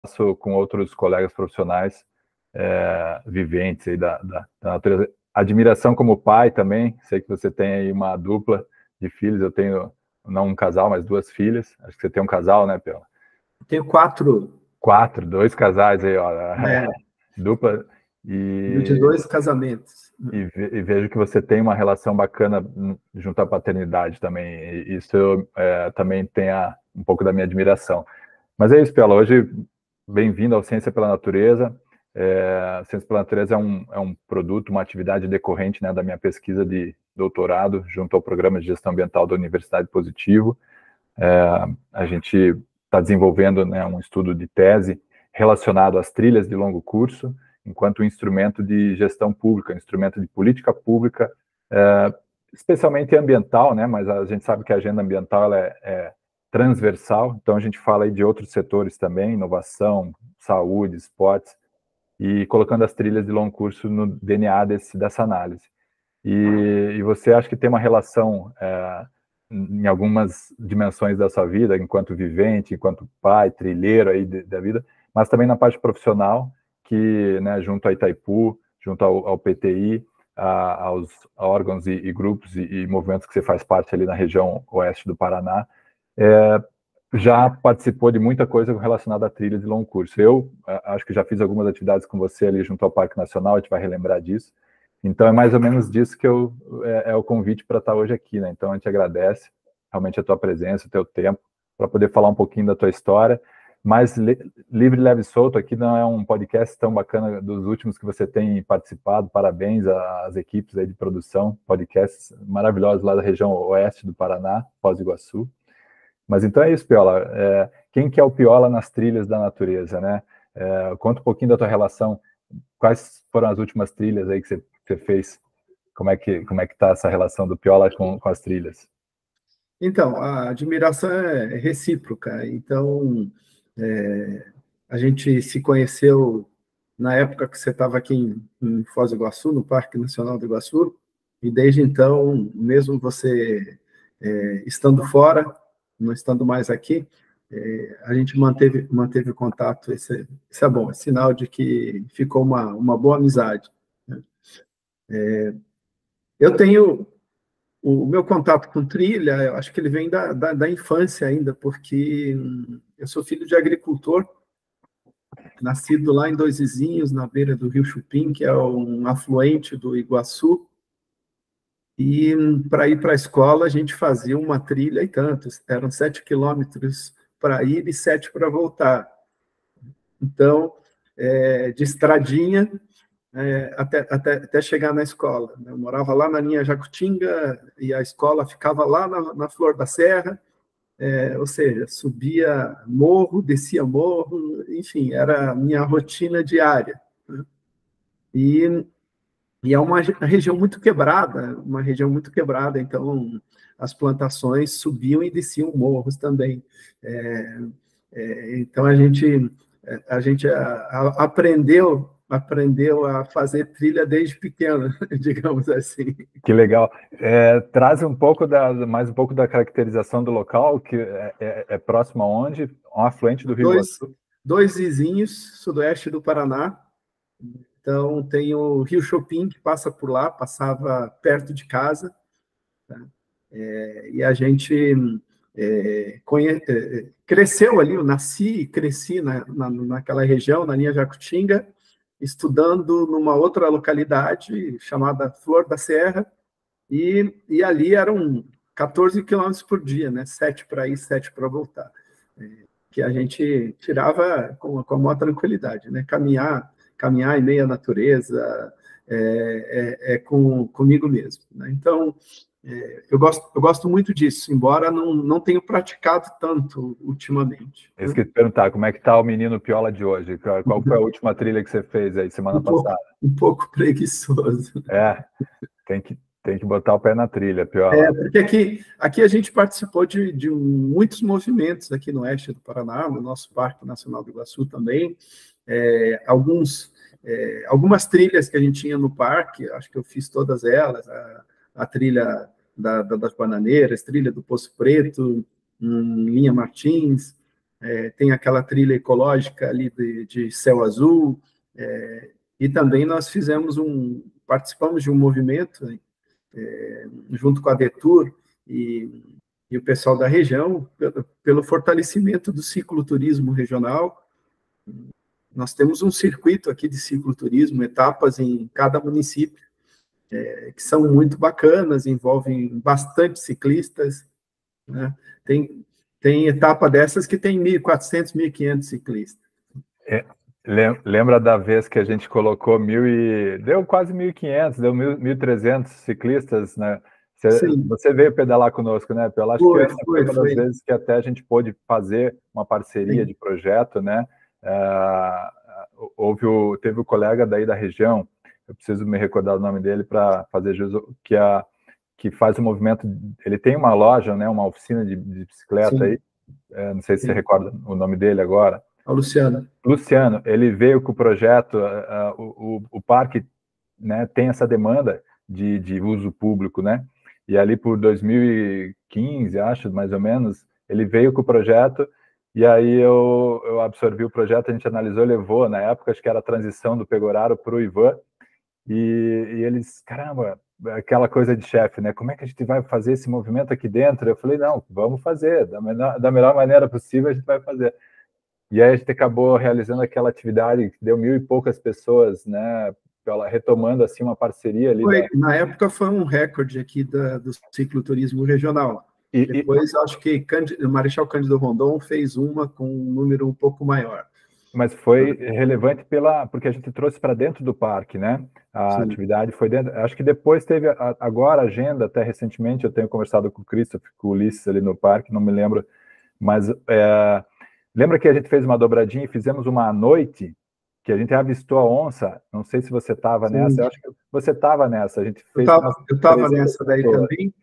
faço com outros colegas profissionais viventes aí da natureza. Admiração como pai também, sei que você tem aí uma dupla de filhos, eu tenho, não um casal, mas duas filhas, acho que você tem um casal, né, Pela? Tenho quatro. Quatro, dois casais aí, ó, dupla. De dois casamentos. E vejo que você tem uma relação bacana junto à paternidade também, e isso também tem um pouco da minha admiração. Mas é isso, Pela, hoje, bem-vindo ao Ciência pela Natureza. Ciência pela Natureza é um produto, uma atividade decorrente, né, da minha pesquisa de doutorado junto ao Programa de Gestão Ambiental da Universidade Positivo. A gente está desenvolvendo, né, um estudo de tese relacionado às trilhas de longo curso, enquanto instrumento de gestão pública, instrumento de política pública, especialmente ambiental, né, mas a gente sabe que a agenda ambiental ela é transversal, então a gente fala aí de outros setores também, inovação, saúde, esportes, e colocando as trilhas de longo curso no DNA dessa análise. E você acha que tem uma relação em algumas dimensões da sua vida, enquanto vivente, enquanto pai, trilheiro aí da vida, mas também na parte profissional, que, né, junto à Itaipu, junto ao PTI, aos órgãos e grupos e movimentos que você faz parte ali na região oeste do Paraná, já participou de muita coisa relacionada a trilha de longo curso. Eu acho que já fiz algumas atividades com você ali junto ao Parque Nacional, a gente vai relembrar disso. Então, é mais ou menos disso que é o convite para estar hoje aqui, né? Então, a gente agradece realmente a tua presença, o teu tempo, para poder falar um pouquinho da tua história. Mas livre, leve e solto, aqui não é um podcast tão bacana dos últimos que você tem participado. Parabéns às equipes aí de produção, podcasts maravilhosos lá da região oeste do Paraná, Foz do Iguaçu. Mas então é isso, Piola. Quem que é o Piola nas trilhas da natureza, né? Conta um pouquinho da tua relação. Quais foram as últimas trilhas aí que você fez? Como é que tá essa relação do Piola com as trilhas? Então, a admiração é recíproca. Então, a gente se conheceu na época que você estava aqui em Foz do Iguaçu, no Parque Nacional do Iguaçu, e desde então, mesmo você estando fora, não estando mais aqui, a gente manteve contato. Esse é bom, é sinal de que ficou uma boa amizade, né? Eu tenho o meu contato com trilha, eu acho que ele vem da infância ainda, porque eu sou filho de agricultor, nascido lá em Dois Vizinhos, na beira do Rio Chupim, que é um afluente do Iguaçu, e para ir para a escola a gente fazia uma trilha e tantos, eram 7 quilômetros para ir e 7 para voltar. Então, de estradinha, até chegar na escola. Eu morava lá na linha Jacutinga e a escola ficava lá na Flor da Serra, ou seja, subia morro, descia morro, enfim, era a minha rotina diária, né? E é uma região muito quebrada, então as plantações subiam e desciam morros também. Então a gente aprendeu a fazer trilha desde pequeno, digamos assim. Que legal. Traz mais um pouco da caracterização do local, que é próximo aonde? Um afluente do Rio Iguaçu. Dois vizinhos, sudoeste do Paraná. Então, tem o Rio Chopin, que passa por lá, passava perto de casa, tá? E a gente cresceu ali, eu nasci e cresci naquela região, na linha Jacutinga, estudando numa outra localidade chamada Flor da Serra, e ali eram 14 quilômetros por dia, né? 7 para ir, 7 para voltar, que a gente tirava com a maior tranquilidade, né? Caminhar em meio à natureza, comigo mesmo, né? Então, eu gosto muito disso, embora não tenha praticado tanto ultimamente. Isso que eu te perguntar, como é que tá o menino Piola de hoje? Qual foi a última trilha que você fez aí semana passada? Um pouco preguiçoso. Tem que botar o pé na trilha, Piola. Porque aqui a gente participou de muitos movimentos aqui no oeste do Paraná, no nosso Parque Nacional do Iguaçu também. Algumas trilhas que a gente tinha no parque, acho que eu fiz todas elas, a trilha das Bananeiras, trilha do Poço Preto, linha Martins, tem aquela trilha ecológica ali de céu azul, e também nós participamos de um movimento junto com a Detour e o pessoal da região, pelo fortalecimento do cicloturismo regional. Nós temos um circuito aqui de cicloturismo, etapas em cada município, que são muito bacanas, envolvem bastante ciclistas, né? Tem etapa dessas que tem 1.400, 1.500 ciclistas. Lembra da vez que a gente colocou deu quase 1.500, deu 1.300 ciclistas, né? Você veio pedalar conosco, né, Pela? Acho que foi uma das vezes que até a gente pôde fazer uma parceria de projeto, né? Teve o colega daí da região, eu preciso me recordar o nome dele para fazer jus, que faz o movimento. Ele tem uma loja, né, uma oficina de bicicleta aí, não sei se você recorda o nome dele agora. O Luciano. Luciano, ele veio com o projeto, o parque, né, tem essa demanda de uso público, né? E ali por 2015, acho, mais ou menos, ele veio com o projeto, e aí eu absorvi o projeto, a gente analisou, levou, na época, acho que era a transição do Pegoraro para o Ivan, e eles, caramba, aquela coisa de chefe, né? Como é que a gente vai fazer esse movimento aqui dentro? Eu falei, não, vamos fazer, da melhor maneira possível a gente vai fazer. E aí a gente acabou realizando aquela atividade que deu 1.000 e poucas pessoas, né? Retomando assim uma parceria ali. Na época foi um recorde aqui do cicloturismo regional. Depois, acho que o Marechal Cândido Rondon fez uma com um número um pouco maior. Mas foi relevante porque a gente trouxe para dentro do parque, né? A atividade foi dentro. Acho que depois teve agora a agenda, até recentemente eu tenho conversado com o Christopher, com o Ulisses ali no parque, não me lembro, mas lembra que a gente fez uma dobradinha e fizemos uma noite que a gente avistou a onça? Não sei se você estava nessa, eu acho que você estava nessa. A gente fez. Eu estava nessa daí também.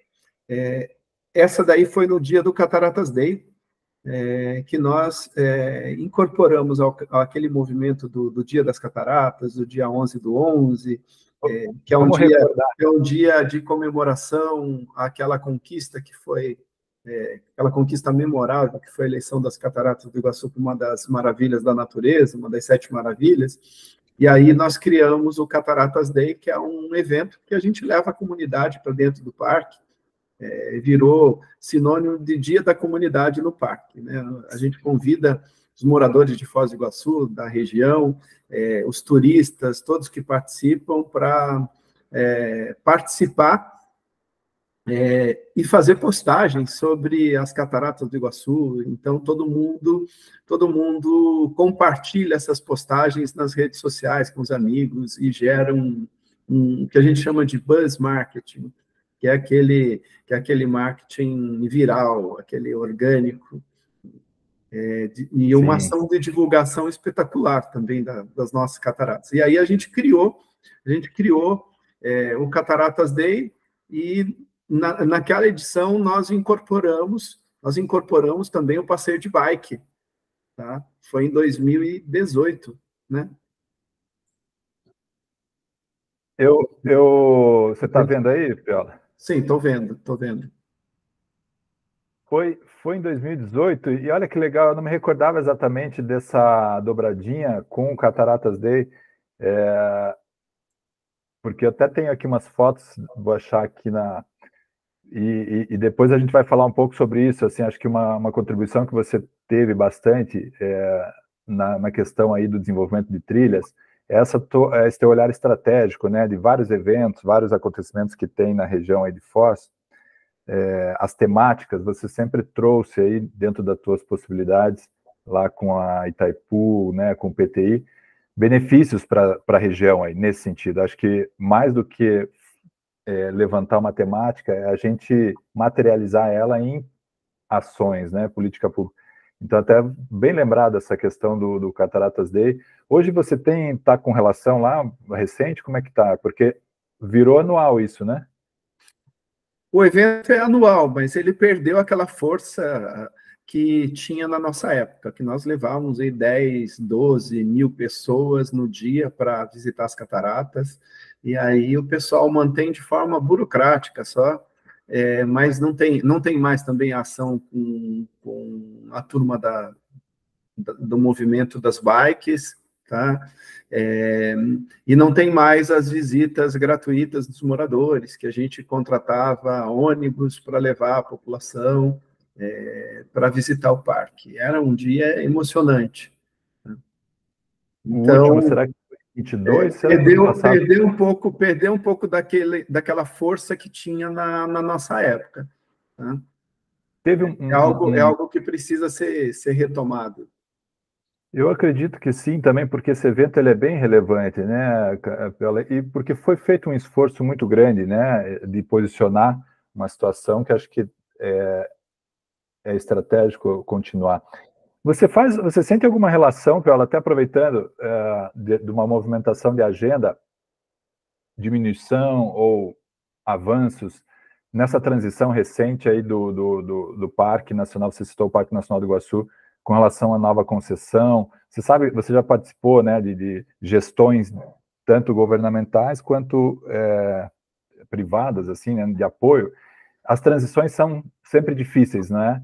Essa daí foi no dia do Cataratas Day, que nós incorporamos aquele movimento do Dia das Cataratas, do dia 11/11, que é um dia de comemoração àquela conquista que foi aquela conquista memorável, que foi a eleição das Cataratas do Iguaçu como uma das maravilhas da natureza, uma das 7 maravilhas, e aí nós criamos o Cataratas Day, que é um evento que a gente leva a comunidade para dentro do parque, virou sinônimo de Dia da Comunidade no parque, né? A gente convida os moradores de Foz do Iguaçu, da região, os turistas, todos que participam, para participar e fazer postagens sobre as cataratas do Iguaçu. Então, todo mundo compartilha essas postagens nas redes sociais com os amigos e gera um que a gente chama de buzz marketing, que é aquele marketing viral, aquele orgânico, e uma ação de divulgação espetacular também das nossas cataratas. E aí a gente criou o Cataratas Day, e naquela edição nós incorporamos também o passeio de bike, tá? Foi em 2018, né? Você está vendo aí, Piola? Sim, estou vendo. Foi em 2018, e olha que legal, eu não me recordava exatamente dessa dobradinha com o Cataratas Day, porque eu até tenho aqui umas fotos, vou achar aqui e depois a gente vai falar um pouco sobre isso. Assim, acho que uma contribuição que você teve bastante na questão aí do desenvolvimento de trilhas, esse teu olhar estratégico, né, de vários eventos, vários acontecimentos que tem na região aí de Foz, as temáticas, você sempre trouxe aí dentro das tuas possibilidades, lá com a Itaipu, né, com o PTI, benefícios para a região aí, nesse sentido. Acho que mais do que levantar uma temática, é a gente materializar ela em ações, né, política pública. Então, até bem lembrado essa questão do Cataratas Day. Hoje você tá com relação lá, recente, como é que tá? Porque virou anual isso, né? O evento é anual, mas ele perdeu aquela força que tinha na nossa época, que nós levávamos aí 10, 12 mil pessoas no dia para visitar as cataratas, e aí o pessoal mantém de forma burocrática só, mas não tem mais também a ação com a turma do movimento das bikes, tá? E não tem mais as visitas gratuitas dos moradores, que a gente contratava ônibus para levar a população para visitar o parque. Era um dia emocionante. O último, Então, será que foi 22? Será que ano passado? perdeu um pouco daquela força que tinha na nossa época. Tá? Teve É algo que precisa ser retomado. Eu acredito que sim, também, porque esse evento ele é bem relevante, né? E porque foi feito um esforço muito grande, né, de posicionar uma situação que acho que é estratégico continuar. Você sente alguma relação, Piola, até aproveitando de uma movimentação de agenda, diminuição ou avanços nessa transição recente aí do Parque Nacional, você citou o Parque Nacional do Iguaçu, com relação à nova concessão? Você sabe, você já participou, né, de gestões tanto governamentais quanto privadas, assim, né, de apoio. As transições são sempre difíceis, né?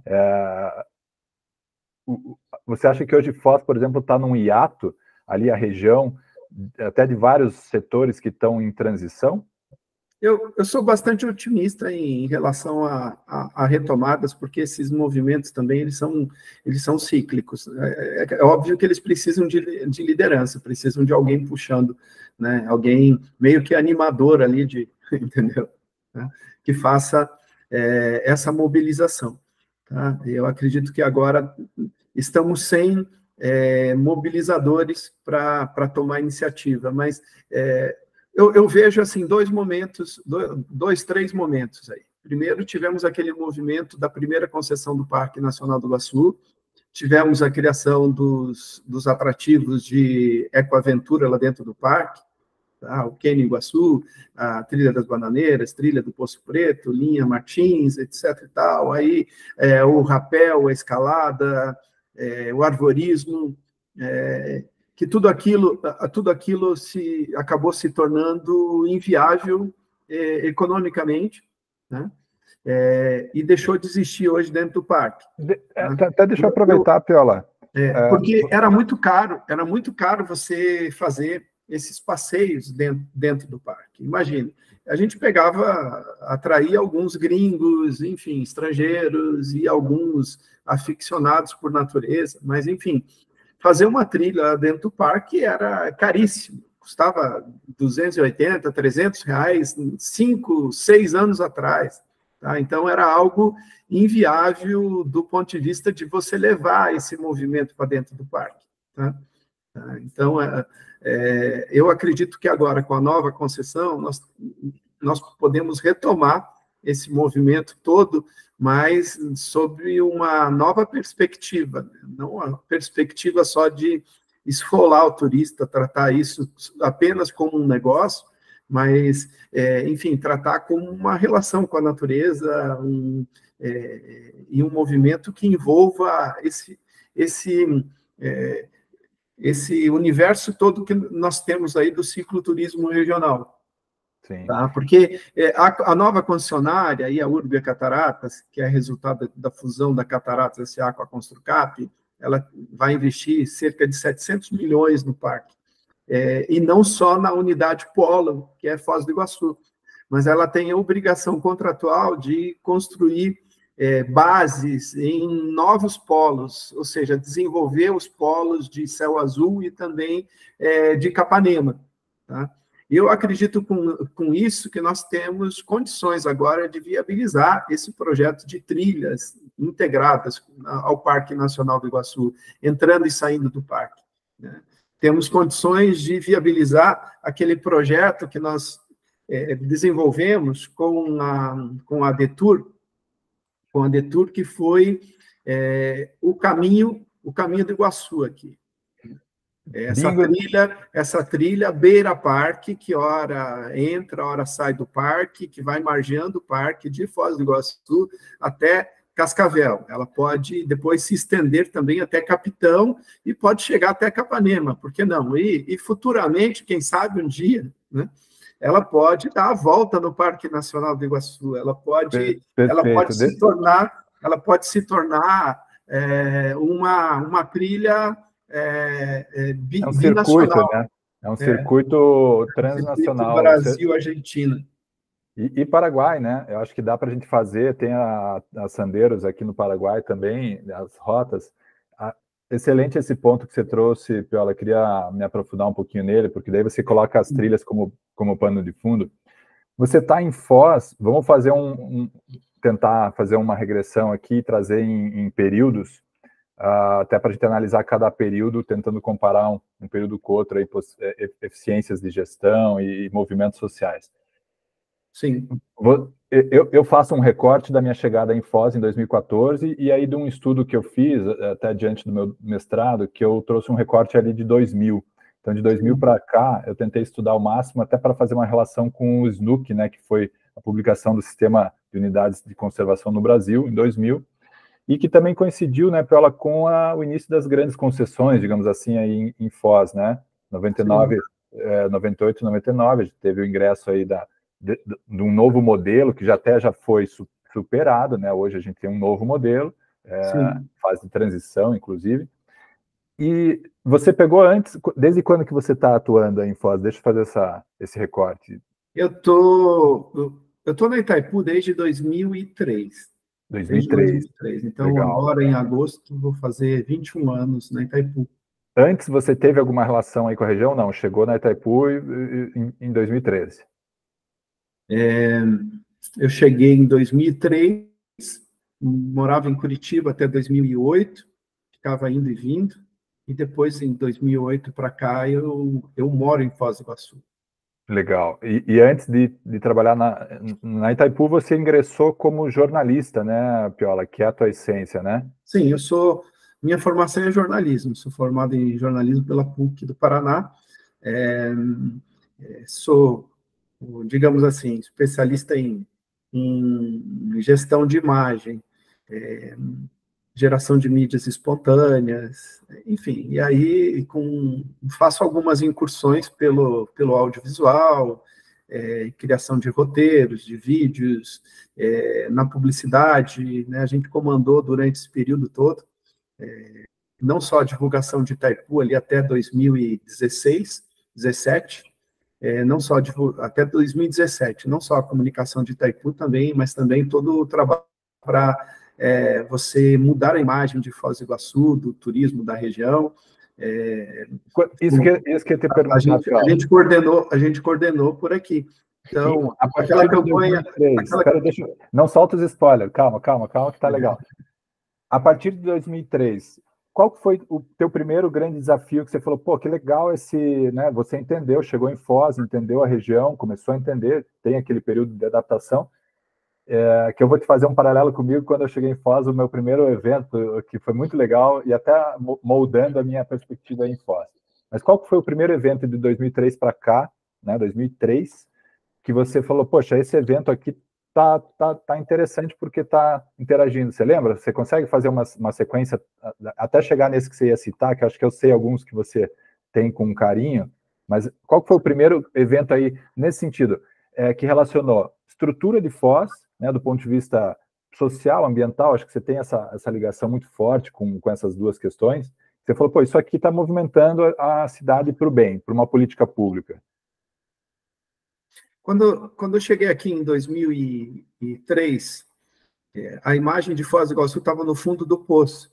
Você acha que hoje Foz, por exemplo, está num hiato, ali a região, até de vários setores que estão em transição? Eu sou bastante otimista em relação a retomadas, porque esses movimentos também eles são cíclicos. É óbvio que eles precisam de liderança, precisam de alguém puxando, né? Alguém meio que animador ali, entendeu? Né? Que faça essa mobilização. Tá? Eu acredito que agora estamos sem mobilizadores para tomar iniciativa, mas eu vejo assim três momentos aí. Primeiro, tivemos aquele movimento da primeira concessão do Parque Nacional do Iguaçu, tivemos a criação dos atrativos de ecoaventura lá dentro do parque, tá? O Cânion Iguaçu, a Trilha das Bananeiras, Trilha do Poço Preto, Linha Martins, etc. e tal. Aí o rapel, a escalada, o arvorismo, que tudo aquilo acabou se tornando inviável economicamente, né? E deixou de existir hoje dentro do parque. Até deixa eu aproveitar, Piola. Porque era muito caro você fazer esses passeios dentro do parque. Imagina, a gente atraía alguns gringos, enfim, estrangeiros e alguns aficionados por natureza, mas, enfim, fazer uma trilha dentro do parque era caríssimo, custava 280, 300 reais, 5, 6 anos atrás. Tá? Então, era algo inviável do ponto de vista de você levar esse movimento para dentro do parque. Tá? Então, eu acredito que agora, com a nova concessão, nós podemos retomar esse movimento todo, mas sob uma nova perspectiva, né? Não a perspectiva só de esfolar o turista, tratar isso apenas como um negócio, mas, enfim, tratar como uma relação com a natureza e um movimento que envolva esse universo todo que nós temos aí do cicloturismo regional. Sim. Tá? Porque a nova concessionária, a Urbia Cataratas, que é resultado da fusão da Cataratas S.A. com a Construcap, ela vai investir cerca de 700 milhões no parque. E não só na unidade Polo, que é Foz do Iguaçu, mas ela tem a obrigação contratual de construir bases em novos polos, ou seja, desenvolver os polos de Céu Azul e também de Capanema. Tá? Eu acredito com isso que nós temos condições agora de viabilizar esse projeto de trilhas integradas ao Parque Nacional do Iguaçu, entrando e saindo do parque, né? Temos condições de viabilizar aquele projeto que nós desenvolvemos com a Detour, que foi o caminho do Iguaçu aqui. Essa trilha beira parque, que hora entra, hora sai do parque, que vai margeando o parque de Foz do Iguaçu até Cascavel. Ela pode depois se estender também até Capitão e pode chegar até Capanema, por que não? E futuramente, quem sabe um dia, né, ela pode dar a volta no Parque Nacional do Iguaçu, ela pode se tornar uma trilha É um circuito, binacional, né? É um circuito circuito transnacional. Brasil-Argentina. E Paraguai, né? Eu acho que dá para a gente fazer. Tem a Sandeiros aqui no Paraguai também, as rotas. Excelente esse ponto que você trouxe, Piola. Eu queria me aprofundar um pouquinho nele, porque daí você coloca as trilhas como pano de fundo. Você está em Foz, vamos fazer tentar fazer uma regressão aqui, trazer em períodos, até para a gente analisar cada período, tentando comparar um período com outro, aí, eficiências de gestão e movimentos sociais. Sim. Eu faço um recorte da minha chegada em Foz em 2014 e aí de um estudo que eu fiz até diante do meu mestrado, que eu trouxe um recorte ali de 2000. Então, de 2000 para cá, eu tentei estudar o máximo até para fazer uma relação com o SNUC, né, que foi a publicação do Sistema de Unidades de Conservação no Brasil, em 2000, e que também coincidiu, né, Piola, com o início das grandes concessões, digamos assim, aí em Foz, né, 99, 98, 99, a gente teve o ingresso aí de um novo modelo, que já foi superado, né, hoje a gente tem um novo modelo, fase de transição, inclusive. E você pegou antes, desde quando que você está atuando aí em Foz? Deixa eu fazer esse recorte. Eu tô na Itaipu desde 2003. 2003. Então, Legal. agora, em agosto, vou fazer 21 anos na Itaipu. Antes você teve alguma relação aí com a região? Não, chegou na Itaipu em 2013. Eu cheguei em 2003, morava em Curitiba até 2008, ficava indo e vindo, e depois, em 2008 para cá, eu moro em Foz do Iguaçu. Legal. E antes de trabalhar na Itaipu, você ingressou como jornalista, né, Piola? Que é a tua essência, né? Sim, minha formação é jornalismo, sou formado em jornalismo pela PUC do Paraná, sou, digamos assim, especialista em gestão de imagem, geração de mídias espontâneas, enfim, e aí faço algumas incursões pelo audiovisual, criação de roteiros, de vídeos, na publicidade, né, a gente comandou durante esse período todo, não só a divulgação de Itaipu ali até 2016, 17, não só até 2017, não só a comunicação de Itaipu também, mas também todo o trabalho para você mudar a imagem de Foz do Iguaçu, do turismo da região. Isso que eu te perguntar, a gente coordenou por aqui. Então, a partir aquela de campanha... 2003, não solta os spoilers, calma, que tá legal. A partir de 2003, qual foi o teu primeiro grande desafio que você falou, pô, que legal né, você entendeu, chegou em Foz, entendeu a região, começou a entender, tem aquele período de adaptação, que eu vou te fazer um paralelo comigo quando eu cheguei em Foz, o meu primeiro evento, que foi muito legal e até moldando a minha perspectiva em Foz. Mas qual foi o primeiro evento de 2003 para cá, né, 2003, que você falou, poxa, esse evento aqui tá interessante porque tá interagindo. Você lembra? Você consegue fazer uma sequência até chegar nesse que você ia citar, que acho que eu sei alguns que você tem com carinho, mas qual foi o primeiro evento aí nesse sentido, que relacionou estrutura de Foz, né, do ponto de vista social, ambiental, acho que você tem essa ligação muito forte com essas duas questões. Você falou, pô, isso aqui está movimentando a cidade para o bem, para uma política pública. Quando eu cheguei aqui em 2003, a imagem de Foz do Iguaçu estava no fundo do poço.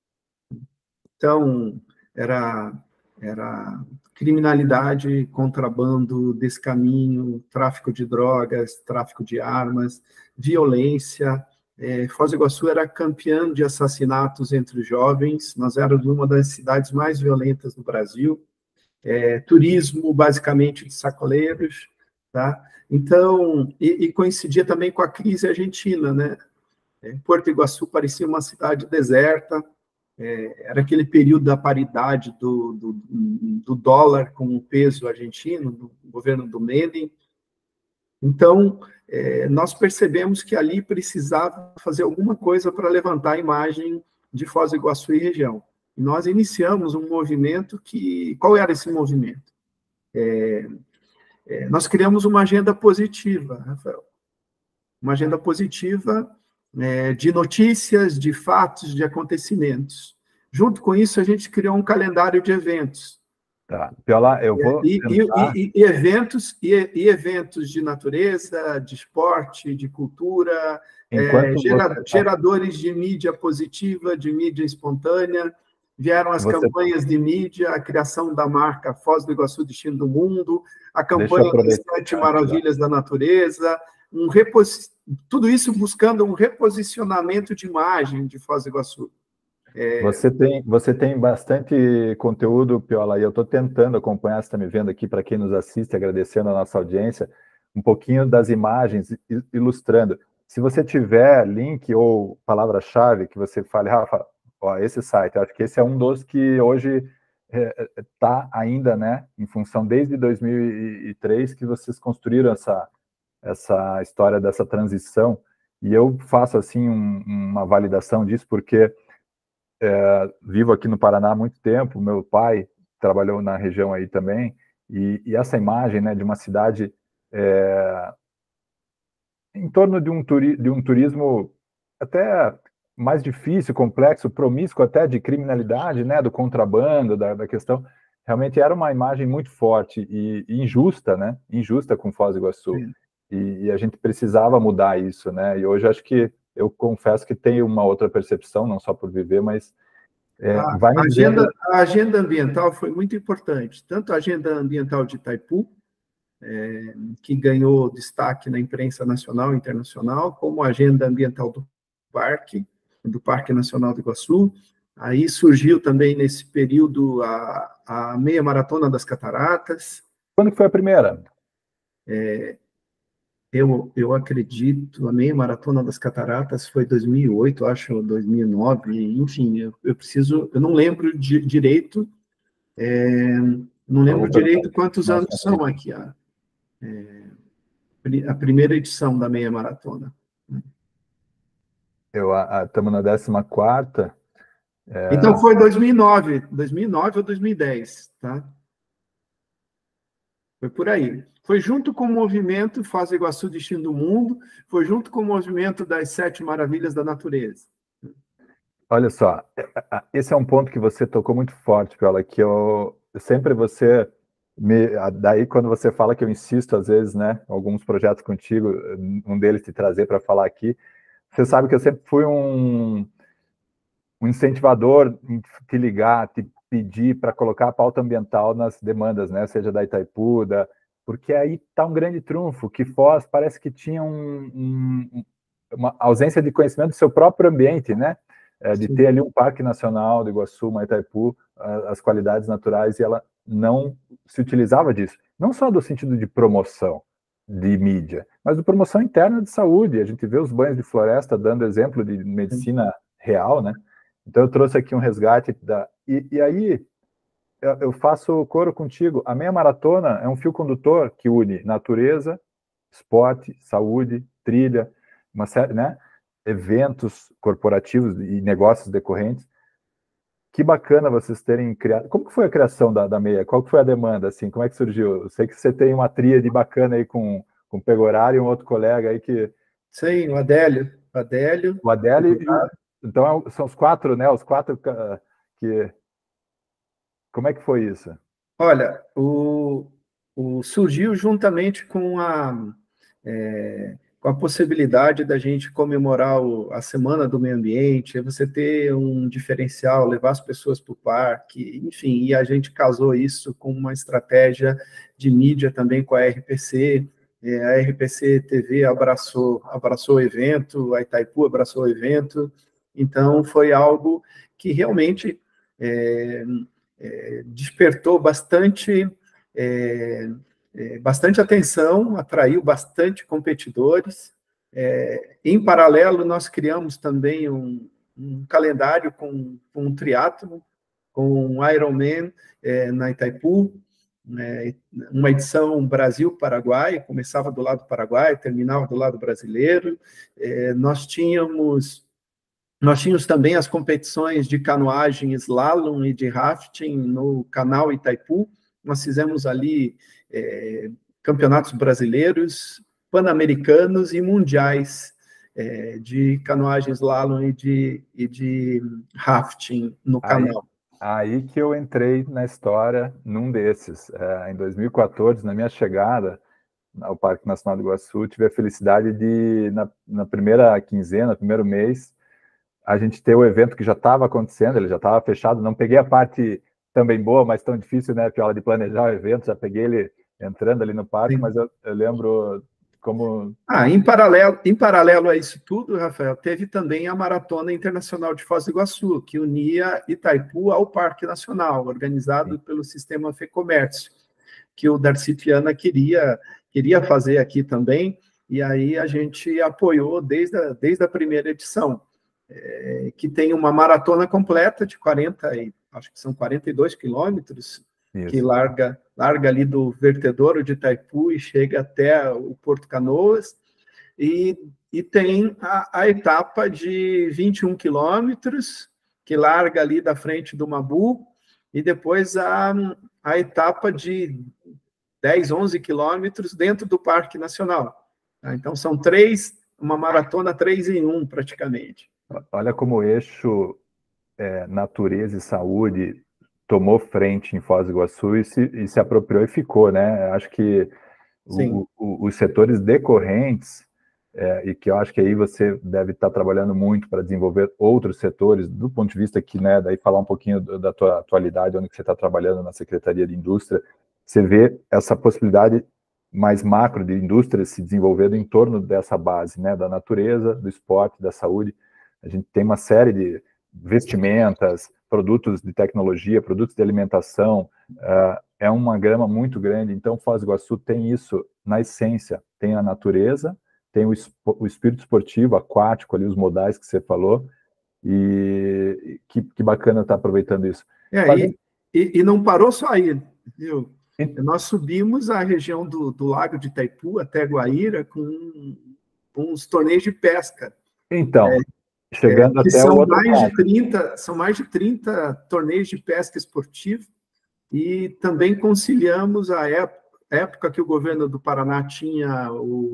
Então, era criminalidade, contrabando, descaminho, tráfico de drogas, tráfico de armas, violência. Foz do Iguaçu era campeã de assassinatos entre os jovens, nós éramos uma das cidades mais violentas do Brasil, turismo, basicamente, de sacoleiros, tá? Então, e coincidia também com a crise argentina, né? Porto Iguaçu parecia uma cidade deserta, era aquele período da paridade do dólar com o peso argentino, do governo do Menem. Então, nós percebemos que ali precisava fazer alguma coisa para levantar a imagem de Foz do Iguaçu e região. E nós iniciamos um movimento que... Qual era esse movimento? Nós criamos uma agenda positiva, Rafael. Uma agenda positiva de notícias, de fatos, de acontecimentos. Junto com isso, a gente criou um calendário de eventos. Tá. Pela, eu vou tentar... eventos de natureza, de esporte, de cultura, Enquanto geradores de mídia positiva, de mídia espontânea, vieram as campanhas de mídia, a criação da marca Foz do Iguaçu, Destino do Mundo, a campanha das 7 Maravilhas da Natureza, tudo isso buscando um reposicionamento de imagem de Foz do Iguaçu. Você tem bastante conteúdo, Piola, e eu estou tentando acompanhar, você está me vendo aqui, para quem nos assiste, agradecendo a nossa audiência, um pouquinho das imagens, ilustrando. Se você tiver link ou palavra-chave que você fale, Rafa, ó, esse site, eu acho que esse é um dos que hoje está ainda, né, em função desde 2003 que vocês construíram essa história dessa transição, e eu faço assim uma validação disso, porque vivo aqui no Paraná há muito tempo, meu pai trabalhou na região aí também, e essa imagem, né, de uma cidade em torno de um turismo até mais difícil, complexo, promíscuo até de criminalidade, né, do contrabando, da questão, realmente era uma imagem muito forte e injusta, né, injusta com Foz do Iguaçu, e a gente precisava mudar isso, né, e hoje acho que eu confesso que tenho uma outra percepção, não só por viver, mas vai me dizendo... A agenda ambiental foi muito importante, tanto a agenda ambiental de Itaipu, que ganhou destaque na imprensa nacional e internacional, como a agenda ambiental do Parque Nacional do Iguaçu. Aí surgiu também nesse período a Meia Maratona das Cataratas. Quando que foi a primeira? Eu acredito, a Meia Maratona das Cataratas foi 2008, acho, 2009, enfim, eu não lembro direito, não lembro direito quantos anos são aqui, a primeira edição da Meia Maratona. Estamos na 14ª. Então foi 2009 ou 2010, tá? Foi por aí. Foi junto com o movimento Foz do Iguaçu, Destino do Mundo, foi junto com o movimento das 7 Maravilhas da Natureza. Olha só, esse é um ponto que você tocou muito forte, Piola, que sempre daí quando você fala que eu insisto, às vezes, né, alguns projetos contigo, um deles te trazer para falar aqui, você sabe que eu sempre fui um incentivador em te ligar, te pedir para colocar a pauta ambiental nas demandas, né, seja da Itaipu, porque aí está um grande trunfo, que Foz parece que tinha uma ausência de conhecimento do seu próprio ambiente, né, de ter ali um Parque Nacional do Iguaçu, uma Itaipu, as qualidades naturais, e ela não se utilizava disso. Não só do sentido de promoção de mídia, mas de promoção interna de saúde. A gente vê os banhos de floresta dando exemplo de medicina real, né? Então eu trouxe aqui um resgate e aí eu faço coro contigo. A Meia Maratona é um fio condutor que une natureza, esporte, saúde, trilha, uma série, né? Eventos corporativos e negócios decorrentes. Que bacana vocês terem criado. Como que foi a criação da Meia? Qual que foi a demanda? Assim, como é que surgiu? Eu sei que você tem uma tríade bacana aí com o Pegoraro e um outro colega aí que... Sim, o Adélio. O Adélio. Então são os 4, né? Os 4 que... Como é que foi isso? Olha, surgiu juntamente com a possibilidade da gente comemorar a Semana do Meio Ambiente, você ter um diferencial, levar as pessoas para o parque, enfim, e a gente casou isso com uma estratégia de mídia também com a RPC. A RPC TV abraçou o evento, a Itaipu abraçou o evento, então foi algo que realmente despertou bastante atenção, atraiu bastante competidores. Em paralelo, nós criamos também um calendário com um triatlo, com um Ironman na Itaipu, uma edição Brasil-Paraguai, começava do lado do Paraguai, terminava do lado brasileiro. Nós tínhamos também as competições de canoagem, slalom e de rafting no canal Itaipu. Nós fizemos ali campeonatos brasileiros, pan-americanos e mundiais de canoagem slalom e de rafting no canal. Aí que eu entrei na história num desses. Em 2014, na minha chegada ao Parque Nacional do Iguaçu, tive a felicidade de, na primeira quinzena, primeiro mês, a gente ter o evento que já estava acontecendo, ele já estava fechado. Não peguei a parte também boa, mas tão difícil, né, Piola, de planejar o evento. Já peguei ele entrando ali no parque, Sim. Mas eu lembro como... Em paralelo a isso tudo, Rafael, teve também a Maratona Internacional de Foz do Iguaçu, que unia Itaipu ao Parque Nacional, organizado Sim. pelo Sistema FEComércio, que o Darcy Piana queria fazer aqui também, e aí a gente apoiou desde a primeira edição, que tem uma maratona completa de 40, acho que são 42 quilômetros, que larga ali do vertedouro de Itaipu e chega até o Porto Canoas, e tem a etapa de 21 quilômetros, que larga ali da frente do Mabu, e depois a etapa de 10, 11 quilômetros dentro do Parque Nacional. Então, são uma maratona 3 em 1, praticamente. Olha como o eixo natureza e saúde tomou frente em Foz do Iguaçu e se apropriou e ficou, né? Acho que os setores decorrentes, e que eu acho que aí você deve estar trabalhando muito para desenvolver outros setores, do ponto de vista que, né, daí falar um pouquinho da tua atualidade, onde que você está trabalhando na Secretaria de Indústria, você vê essa possibilidade mais macro de indústria se desenvolvendo em torno dessa base, né, da natureza, do esporte, da saúde. A gente tem uma série de vestimentas, produtos de tecnologia, produtos de alimentação, é uma gama muito grande. Então, Foz do Iguaçu tem isso na essência, tem a natureza, tem o espírito esportivo, aquático, ali, os modais que você falou, e que bacana estar aproveitando isso. E não parou só aí, viu? Nós subimos a região do Lago de Itaipu até Guaíra com uns torneios de pesca. Então, chegando até são o outro são mais de 30 torneios de pesca esportiva, e também conciliamos a época que o governo do Paraná tinha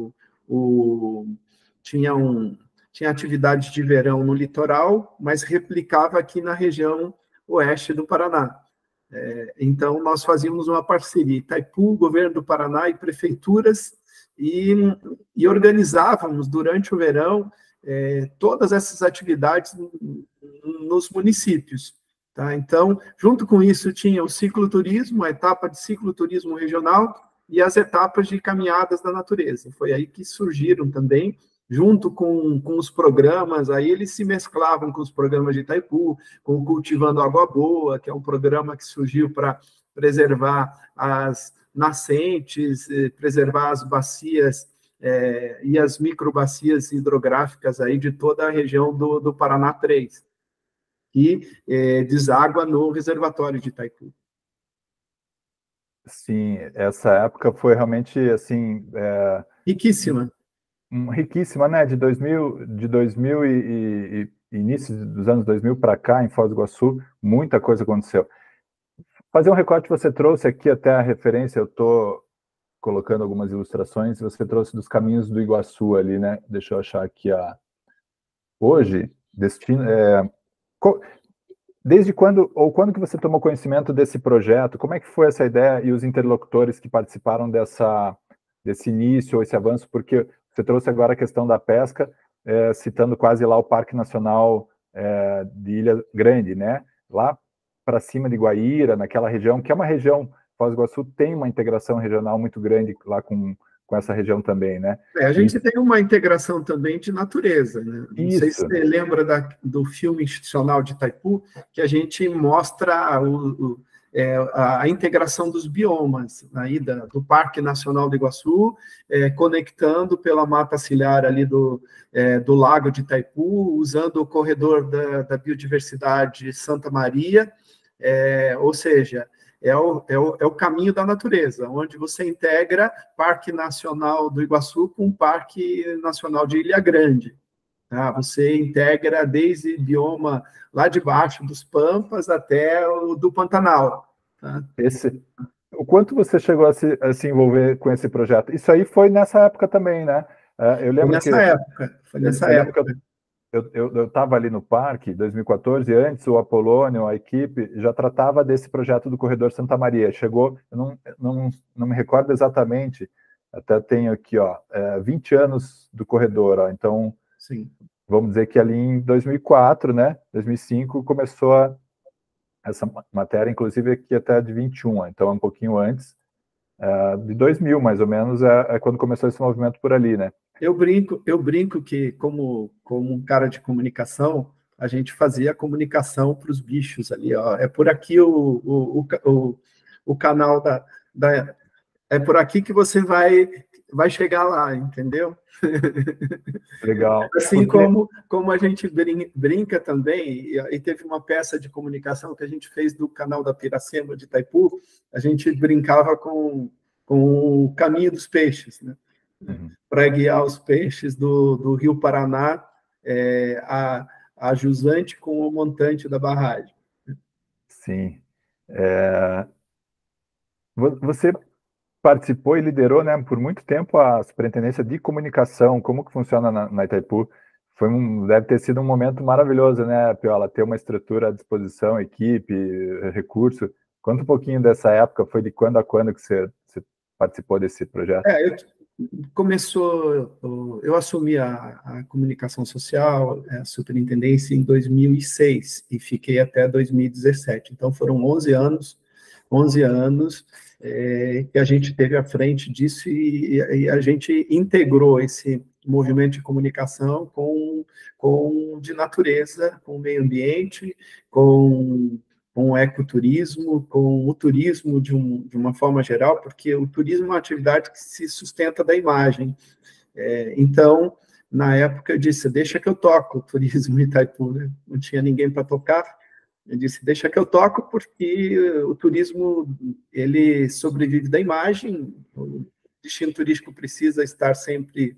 tinha atividade de verão no litoral, mas replicava aqui na região oeste do Paraná. Então, nós fazíamos uma parceria, Itaipu, governo do Paraná e prefeituras, e organizávamos durante o verão todas essas atividades nos municípios. Tá? Então, junto com isso, tinha o cicloturismo, a etapa de cicloturismo regional e as etapas de caminhadas da natureza. Foi aí que surgiram também, junto com os programas, aí eles se mesclavam com os programas de Itaipu, com o Cultivando Água Boa, que é um programa que surgiu para preservar as nascentes, preservar as bacias e as microbacias hidrográficas aí de toda a região do Paraná 3, que deságua no reservatório de Itaipu. Sim, essa época foi realmente, assim... riquíssima. Riquíssima, né? De 2000 e início dos anos 2000 para cá, em Foz do Iguaçu, muita coisa aconteceu. Fazer um recorte, você trouxe aqui até a referência, eu estou colocando algumas ilustrações, você trouxe dos caminhos do Iguaçu ali, né? Deixa eu achar aqui Hoje, desde quando, ou quando que você tomou conhecimento desse projeto? Como é que foi essa ideia e os interlocutores que participaram desse início, ou esse avanço? Porque você trouxe agora a questão da pesca, citando quase lá o Parque Nacional de Ilha Grande, né? Lá para cima de Guaíra, naquela região, que é uma região, Foz do Iguaçu tem uma integração regional muito grande lá com essa região também, né? A gente tem uma integração também de natureza, né? Não sei se você lembra do filme institucional de Itaipu, que a gente mostra a integração dos biomas aí do Parque Nacional do Iguaçu, conectando pela mata ciliar ali do Lago de Itaipu, usando o corredor da biodiversidade Santa Maria, ou seja, é o caminho da natureza, onde você integra Parque Nacional do Iguaçu com Parque Nacional de Ilha Grande. Tá? Você integra desde bioma lá de baixo dos Pampas até o do Pantanal. Tá? O quanto você chegou a se envolver com esse projeto? Isso aí foi nessa época também, né? Eu lembro que... Foi nessa eu lembro que época. eu estava ali no parque, em 2014, antes o Apolônio, a equipe, já tratava desse projeto do Corredor Santa Maria. Chegou, eu não me recordo exatamente, até tenho aqui, 20 anos do corredor, então, sim, vamos dizer que ali em 2004, né, 2005, começou essa matéria, inclusive aqui até de 21, então um pouquinho antes, de 2000, mais ou menos, é quando começou esse movimento por ali, né? eu brinco que, como um cara de comunicação, a gente fazia a comunicação para os bichos ali, ó. É por aqui o canal é por aqui que você vai chegar lá, entendeu? Legal. Assim como a gente brinca também, e teve uma peça de comunicação que a gente fez do canal da Piracema de Itaipu, a gente brincava com o caminho dos peixes, né? Uhum. Para guiar os peixes do Rio Paraná a jusante com o montante da barragem. Sim. Você participou e liderou, né, por muito tempo a Superintendência de Comunicação. Como que funciona na Itaipu? Deve ter sido um momento maravilhoso, né, Piola? Ter uma estrutura à disposição, equipe, recurso. Conta um pouquinho dessa época, foi de quando a quando que você participou desse projeto? Eu assumi a comunicação social, a superintendência em 2006 e fiquei até 2017. Então foram 11 anos que a gente teve à frente disso e a gente integrou esse movimento de comunicação com de natureza, com o meio ambiente, com o ecoturismo, com o turismo de uma forma geral, porque o turismo é uma atividade que se sustenta da imagem. Então, na época, eu disse, deixa que eu toco o turismo em Itaipu, né? Não tinha ninguém para tocar. Eu disse, deixa que eu toco, porque o turismo, ele sobrevive da imagem, o destino turístico precisa estar sempre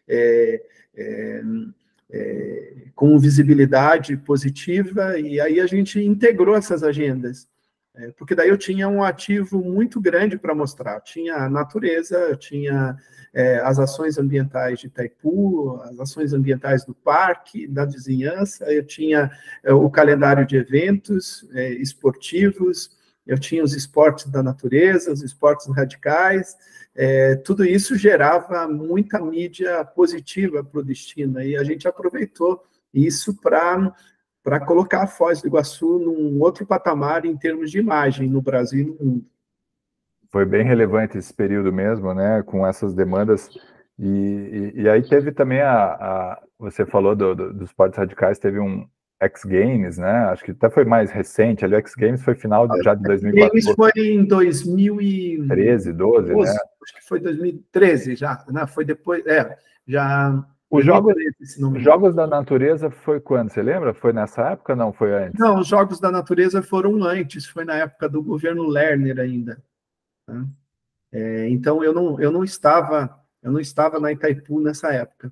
com visibilidade positiva, e aí a gente integrou essas agendas, porque daí eu tinha um ativo muito grande para mostrar, tinha a natureza, tinha as ações ambientais de Itaipu, as ações ambientais do parque, da vizinhança, eu tinha o calendário de eventos esportivos, eu tinha os esportes da natureza, os esportes radicais, tudo isso gerava muita mídia positiva para o destino, e a gente aproveitou isso para colocar a Foz do Iguaçu num outro patamar em termos de imagem no Brasil e no mundo. Foi bem relevante esse período mesmo, né, com essas demandas. E aí teve também você falou dos esportes radicais, teve um X Games, né? Acho que até foi mais recente. Ali o X Games foi final já de 2014. Games foi em 2013, 12, né? Acho que foi 2013 já, né? Foi depois, já. Os 2013, Jogos da Natureza foi quando? Você lembra? Foi nessa época ou não? Foi antes? Não, os Jogos da Natureza foram antes, foi na época do governo Lerner ainda. Né? Então eu não estava na Itaipu nessa época.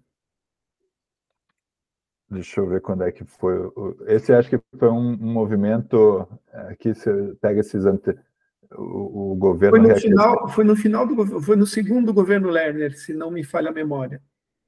Deixa eu ver quando é que foi. Esse acho que foi um movimento que você pega esses o governo foi no segundo governo Lerner, se não me falha a memória.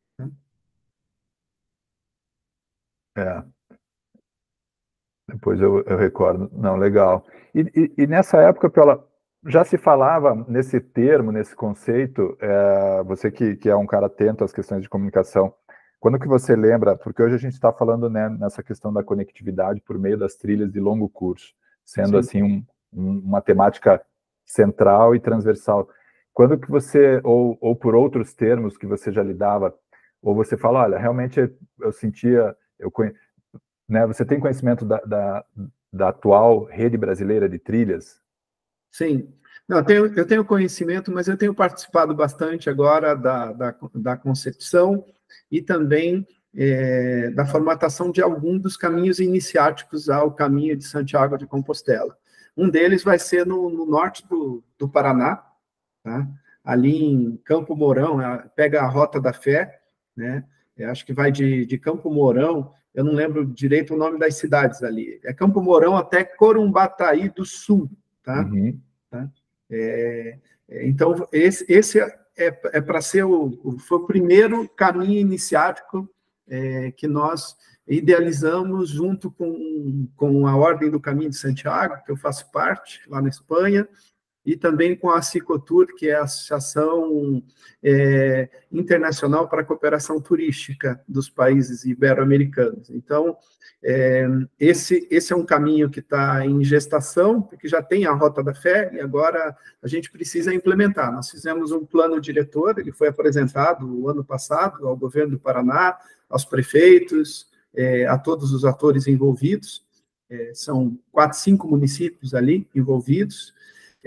Depois eu recordo. Não, legal. E nessa época, já se falava nesse termo, nesse conceito, você que é um cara atento às questões de comunicação, quando que você lembra, porque hoje a gente está falando, né, nessa questão da conectividade por meio das trilhas de longo curso, sendo Sim. assim uma temática central e transversal. Quando que você, ou por outros termos que você já lidava, ou você fala, olha, realmente eu sentia, né, você tem conhecimento da atual rede brasileira de trilhas? Sim. Não, eu tenho conhecimento, mas eu tenho participado bastante agora da concepção e também da formatação de alguns dos caminhos iniciáticos ao caminho de Santiago de Compostela. Um deles vai ser no norte do Paraná, tá? Ali em Campo Mourão, pega a Rota da Fé, né? Eu acho que vai de Campo Mourão, eu não lembro direito o nome das cidades ali, é Campo Mourão até Corumbataí do Sul, tá? Uhum. Tá? Então, esse para ser foi o primeiro caminho iniciático que nós idealizamos junto com a Ordem do Caminho de Santiago, que eu faço parte, lá na Espanha, e também com a Cicotur, que é a Associação Internacional para a Cooperação Turística dos Países Ibero-Americanos. Então, esse é um caminho que está em gestação, porque já tem a Rota da Fé, e agora a gente precisa implementar. Nós fizemos um plano diretor, ele foi apresentado o ano passado ao governo do Paraná, aos prefeitos, a todos os atores envolvidos, são 4, 5 municípios ali envolvidos,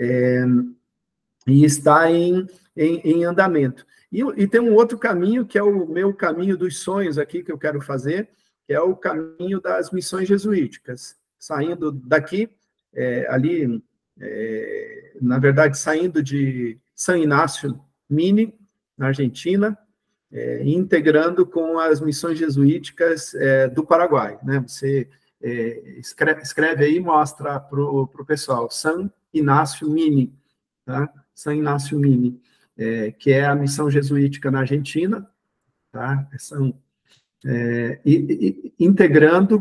e está em andamento. E tem um outro caminho, que é o meu caminho dos sonhos aqui, que eu quero fazer, que é o caminho das missões jesuíticas. Saindo daqui, na verdade, saindo de San Inácio Mini, na Argentina, integrando com as missões jesuíticas do Paraguai. Né? Você escreve aí e mostra para o pessoal, San Inácio Mini, tá? San Inácio Mini, que é a missão jesuítica na Argentina, tá? Integrando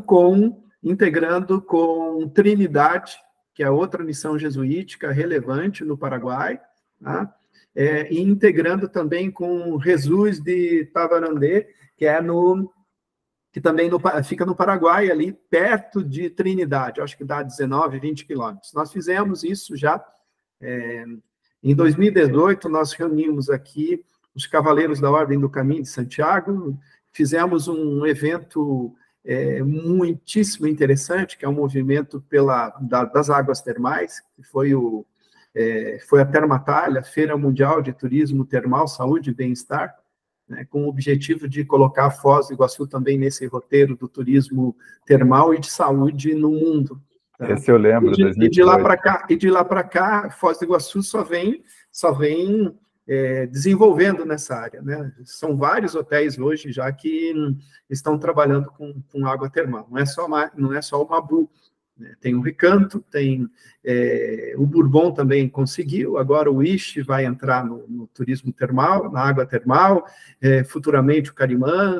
com Trinidade, que é outra missão jesuítica relevante no Paraguai, tá? E integrando também com Jesus de Tavarandé, que também fica no Paraguai, ali perto de Trinidade, acho que dá 19, 20 quilômetros. Nós fizemos isso já. Em 2018, nós reunimos aqui os Cavaleiros da Ordem do Caminho de Santiago, fizemos um evento muitíssimo interessante, que é um movimento das águas termais, que foi a Termatalha, Feira Mundial de Turismo Termal, Saúde e Bem-Estar, né, com o objetivo de colocar Foz do Iguaçu também nesse roteiro do turismo termal e de saúde no mundo. Tá? Esse eu lembro. E de lá para cá, Foz do Iguaçu só vem desenvolvendo nessa área, né? São vários hotéis hoje já que estão trabalhando com água termal. Não é só o Mabu. Tem o Recanto, tem o Bourbon também conseguiu, agora o Ishi vai entrar no turismo termal, na água termal, futuramente o Carimã,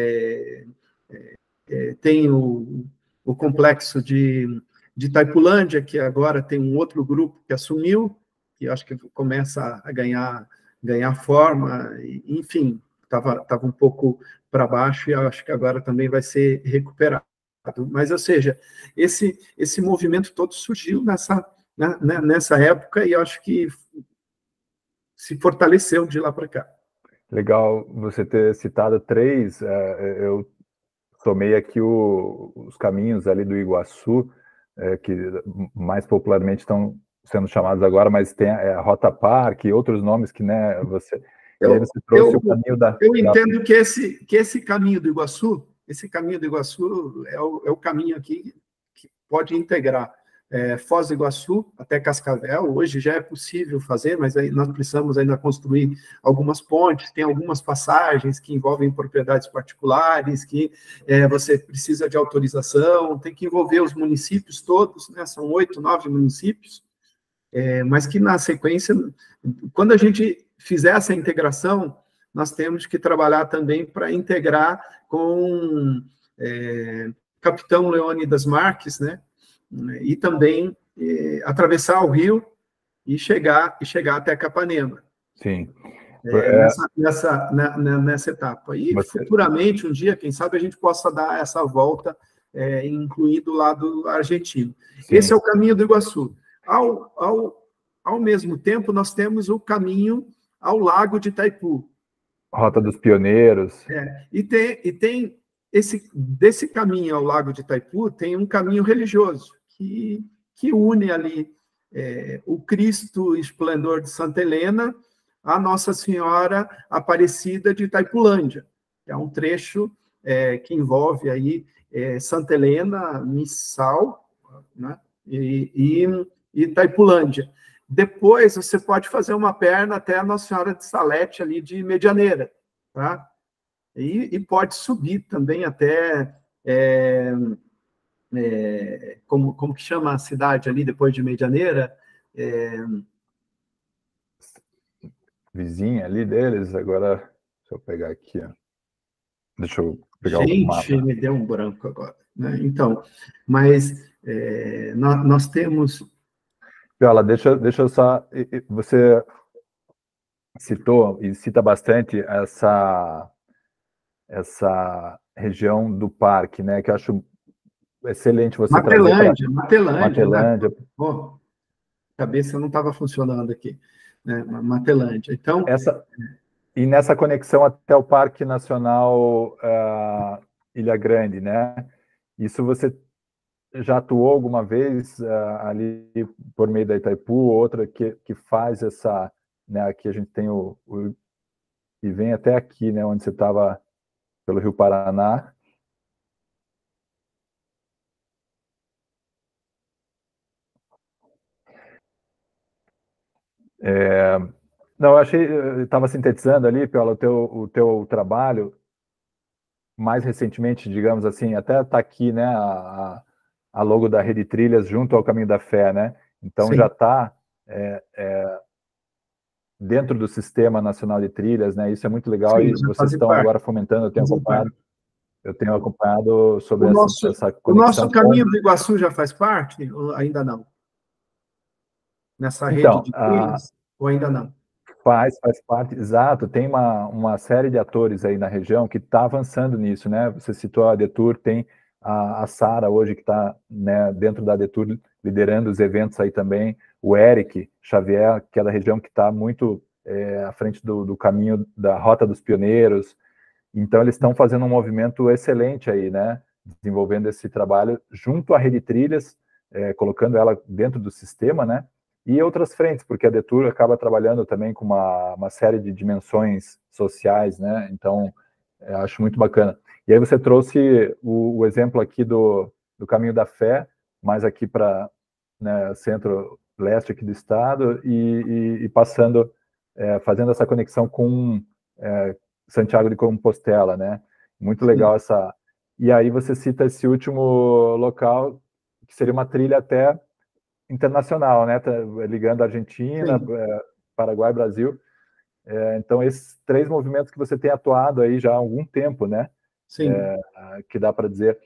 tem o complexo de Itaipulândia, que agora tem um outro grupo que assumiu, que acho que começa a ganhar forma, enfim, estava um pouco para baixo e acho que agora também vai ser recuperado. Mas, ou seja, esse movimento todo surgiu nessa época e acho que se fortaleceu de lá para cá. Legal você ter citado 3, eu tomei aqui os caminhos ali do Iguaçu, que mais popularmente estão sendo chamados agora, mas tem a Rota Parque e outros nomes que, né, você trouxe o caminho Eu entendo que esse caminho do Iguaçu, é o caminho aqui que pode integrar Foz do Iguaçu até Cascavel. Hoje já é possível fazer, mas aí nós precisamos ainda construir algumas pontes, tem algumas passagens que envolvem propriedades particulares, que você precisa de autorização, tem que envolver os municípios todos, né? São 8, 9 municípios, mas que na sequência, quando a gente fizer essa integração, nós temos que trabalhar também para integrar com Capitão Leônidas Marques, né? E também atravessar o rio e chegar até Capanema. Sim. Nessa etapa. E futuramente, um dia, quem sabe, a gente possa dar essa volta, incluindo o lado argentino. Sim. Esse é o caminho do Iguaçu. Ao mesmo tempo, nós temos o caminho ao Lago de Itaipu. Rota dos Pioneiros. E tem desse caminho ao Lago de Itaipu, tem um caminho religioso, que une ali o Cristo Esplendor de Santa Helena a Nossa Senhora Aparecida de Itaipulândia. É um trecho que envolve aí Santa Helena, Missal, né, e Itaipulândia. Depois, você pode fazer uma perna até a Nossa Senhora de Salete, ali de Medianeira, tá? E pode subir também até... como que chama a cidade ali, depois de Medianeira? vizinha ali deles. Agora, deixa eu pegar aqui, ó. Deixa eu pegar o Gente, mapa. me deu um branco agora, né? Então, mas nós temos... Viola, deixa eu só. Você citou e cita bastante essa região do parque, né? Que eu acho excelente você trazer para Matelândia, né? Matelândia. Oh, a cabeça não estava funcionando aqui, né? Matelândia. Então, E nessa conexão até o Parque Nacional Ilha Grande, né? Isso você já atuou alguma vez ali por meio da Itaipu, outra que faz essa, né? Aqui a gente tem e vem até aqui, né? Onde você estava pelo Rio Paraná. Não, eu achei, eu estava sintetizando ali, Piola, o teu trabalho, mais recentemente, digamos assim, até está aqui, né, a logo da Rede Trilhas junto ao Caminho da Fé, né? Então já sim, está dentro do Sistema Nacional de Trilhas, né? Isso é muito legal sim, e já vocês fazem estão parte. agora fomentando, Fazem parte. Eu tenho acompanhado O sobre nosso, essa o nosso conexão com... caminho do Iguaçu já faz parte? Ou ainda não? Nessa rede Então, de trilhas? Ou ainda não? faz parte, exato. Tem uma série de atores aí na região que está avançando nisso, né? Você citou a Detour, tem a Sara hoje que está, né, dentro da Detour liderando os eventos aí também. O Eric Xavier, que é da região que está muito à frente do caminho da Rota dos Pioneiros. Então eles estão fazendo um movimento excelente aí, né? Desenvolvendo esse trabalho junto à Rede Trilhas, colocando ela dentro do sistema, né? E outras frentes, porque a Detour acaba trabalhando também com uma série de dimensões sociais, né? Então, acho muito bacana. E aí você trouxe o exemplo aqui do Caminho da Fé, mais aqui para, né, centro-leste aqui do estado, e passando, fazendo essa conexão com Santiago de Compostela, né? Muito Sim, legal essa... E aí você cita esse último local, que seria uma trilha até internacional, né? Ligando Argentina, sim, Paraguai, Brasil. Então, esses três movimentos que você tem atuado aí já há algum tempo, né? sim. Que dá para dizer.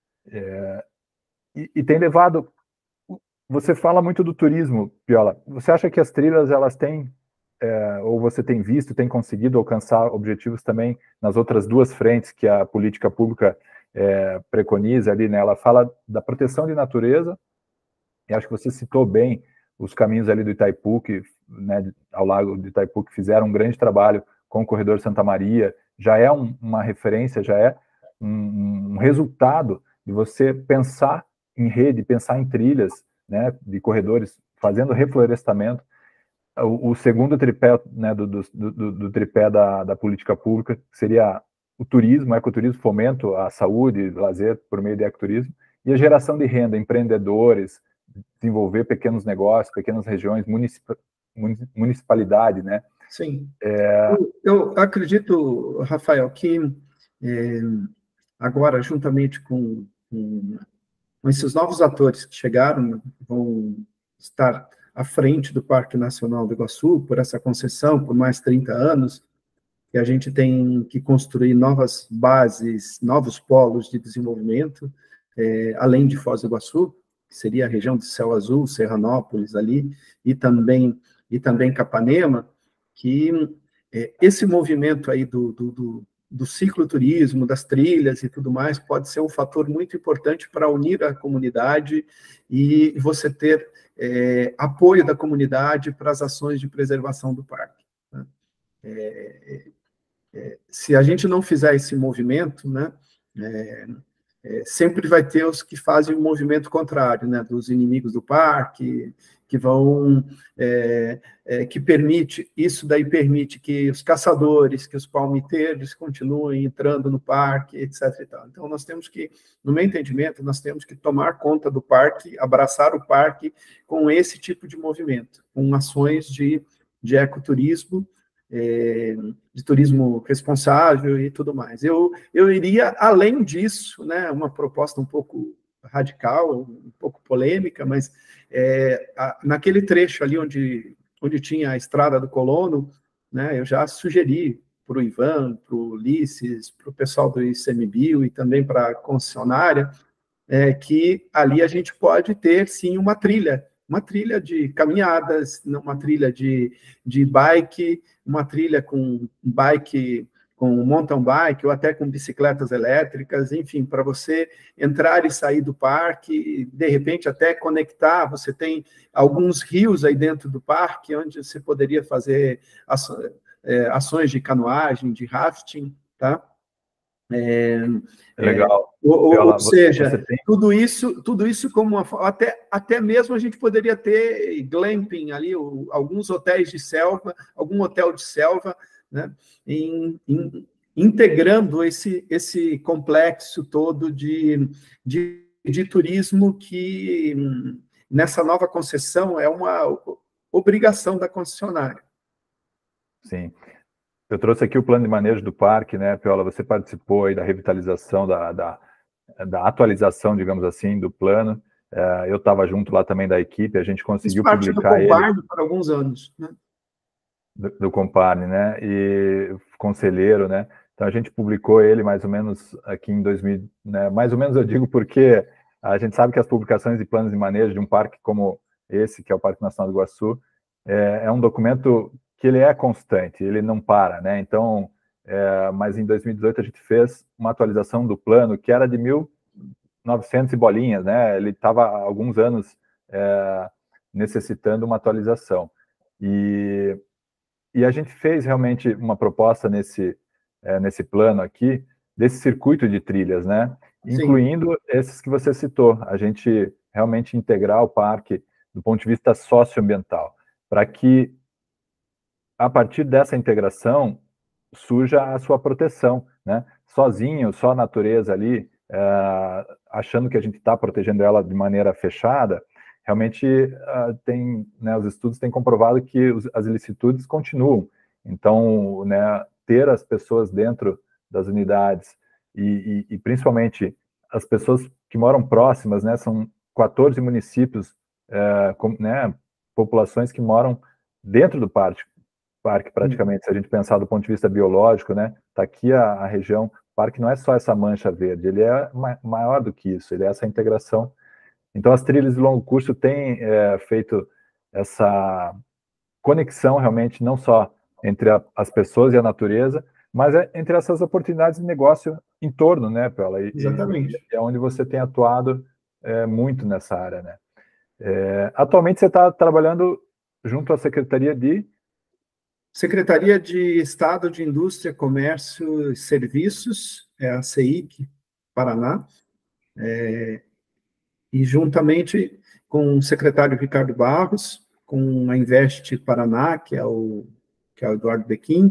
E tem levado... Você fala muito do turismo, Piola. Você acha que as trilhas, elas têm, ou você tem visto, tem conseguido alcançar objetivos também nas outras duas frentes que a política pública preconiza ali, né? Ela fala da proteção de natureza. E acho que você citou bem os caminhos ali do Itaipu, né, ao Lago do Itaipu, que fizeram um grande trabalho com o Corredor Santa Maria. Já é uma referência, já é um resultado de você pensar em rede, pensar em trilhas, né, de corredores, fazendo reflorestamento. O segundo tripé, né, do tripé da política pública seria o turismo, ecoturismo, fomento à saúde, lazer por meio de ecoturismo, e a geração de renda, empreendedores, desenvolver pequenos negócios, pequenas regiões, municipalidade, né? Sim. Eu acredito, Rafael, que é, agora, juntamente com esses novos atores que chegaram, vão estar à frente do Parque Nacional do Iguaçu, por essa concessão, por mais 30 anos, que a gente tem que construir novas bases, novos polos de desenvolvimento, além de Foz do Iguaçu, que seria a região de Céu Azul, Serranópolis ali, e também Capanema, que esse movimento aí do cicloturismo, das trilhas e tudo mais, pode ser um fator muito importante para unir a comunidade e você ter apoio da comunidade para as ações de preservação do parque, né? Se a gente não fizer esse movimento, né, sempre vai ter os que fazem o movimento contrário, né, dos inimigos do parque, que vão, que permite, isso daí permite que os caçadores, que os palmiteiros continuem entrando no parque, etc. E tal. Então, nós temos que, no meu entendimento, nós temos que tomar conta do parque, abraçar o parque com esse tipo de movimento, com ações de ecoturismo, de turismo responsável e tudo mais. Eu iria além disso, né, uma proposta um pouco radical, um pouco polêmica, mas naquele trecho ali onde tinha a Estrada do Colono, né? Eu já sugeri para o Ivan, para o Ulisses, para o pessoal do ICMBio e também para a concessionária, que ali a gente pode ter, sim, uma trilha de caminhadas, uma trilha de bike, uma trilha com bike, com mountain bike, ou até com bicicletas elétricas, enfim, para você entrar e sair do parque, de repente até conectar, você tem alguns rios aí dentro do parque, onde você poderia fazer ações de canoagem, de rafting, tá? Legal. Ou Você seja, tem. tudo isso como até mesmo a gente poderia ter glamping ali, alguns hotéis de selva, algum hotel de selva, né, integrando esse complexo todo de turismo que nessa nova concessão é uma obrigação da concessionária. Sim. Eu trouxe aqui o plano de manejo do parque, né, Piola? Você participou aí da revitalização, da atualização, digamos assim, do plano. Eu estava junto lá também da equipe, a gente conseguiu Fiz parte do publicar ele. Comparne por alguns anos, né? Do Comparne, né? E conselheiro, né? Então a gente publicou ele mais ou menos aqui em 2000, né? Mais ou menos eu digo porque a gente sabe que as publicações de planos de manejo de um parque como esse, que é o Parque Nacional do Iguaçu, é um documento que ele é constante, ele não para, né? Então, mas em 2018 a gente fez uma atualização do plano que era de 1900 e bolinhas, né? Ele estava há alguns anos necessitando uma atualização. E a gente fez realmente uma proposta nesse plano aqui, desse circuito de trilhas, né? Incluindo esses que você citou, a gente realmente integrar o parque do ponto de vista socioambiental, para que, a partir dessa integração, surja a sua proteção, né? Sozinho, só a natureza ali, achando que a gente está protegendo ela de maneira fechada, realmente tem, né, os estudos têm comprovado que as ilicitudes continuam. Então, né, ter as pessoas dentro das unidades e principalmente as pessoas que moram próximas, né, são 14 municípios, né, populações que moram dentro do parque praticamente, se a gente pensar do ponto de vista biológico, né, tá aqui a região, o parque não é só essa mancha verde, ele é maior do que isso, ele é essa integração. Então, as trilhas de longo curso têm feito essa conexão realmente, não só entre as pessoas e a natureza, mas entre essas oportunidades de negócio em torno, né, Pela? Exatamente. E é onde você tem atuado muito nessa área, né? Atualmente você está trabalhando junto à Secretaria de Estado de Indústria, Comércio e Serviços, a CEIC, Paraná, e juntamente com o secretário Ricardo Barros, com a Invest Paraná, que é o Eduardo Bequim.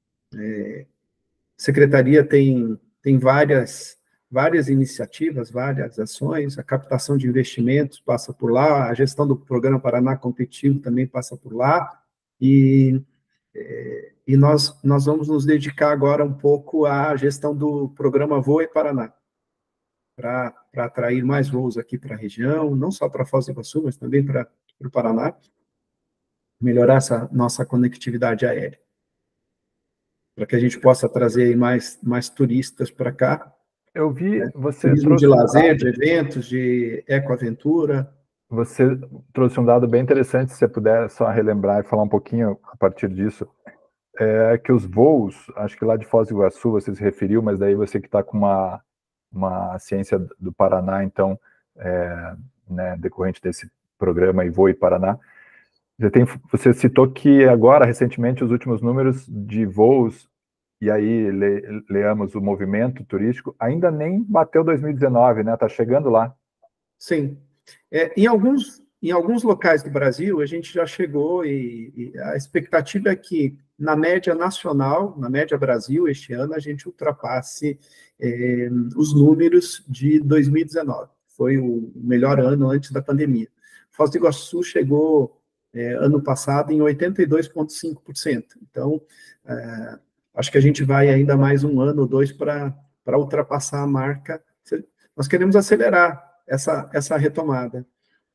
A secretaria tem várias iniciativas, várias ações, a captação de investimentos passa por lá, a gestão do Programa Paraná Competitivo também passa por lá, e nós vamos nos dedicar agora um pouco à gestão do programa Voe Paraná, para atrair mais voos aqui para a região, não só para Foz do Iguaçu, mas também para o Paraná, melhorar essa nossa conectividade aérea, para que a gente possa trazer mais turistas para cá. Eu vi, você Turismo de trouxe lazer, de eventos, de ecoaventura. você trouxe um dado bem interessante, se você puder só relembrar e falar um pouquinho a partir disso, que os voos, acho que lá de Foz do Iguaçu você se referiu, mas daí você que está com uma ciência do Paraná, então, né, decorrente desse programa e Voe Paraná, você citou que agora, recentemente, os últimos números de voos, e aí leamos o movimento turístico, ainda nem bateu 2019, né? Está chegando lá. Sim. Em alguns locais do Brasil, a gente já chegou e a expectativa é que, na média nacional, na média Brasil, este ano, a gente ultrapasse os números de 2019. Foi o melhor ano antes da pandemia. Foz do Iguaçu chegou, ano passado, em 82,5%. Então, acho que a gente vai ainda mais um ano ou dois para ultrapassar a marca. Nós queremos acelerar essa retomada.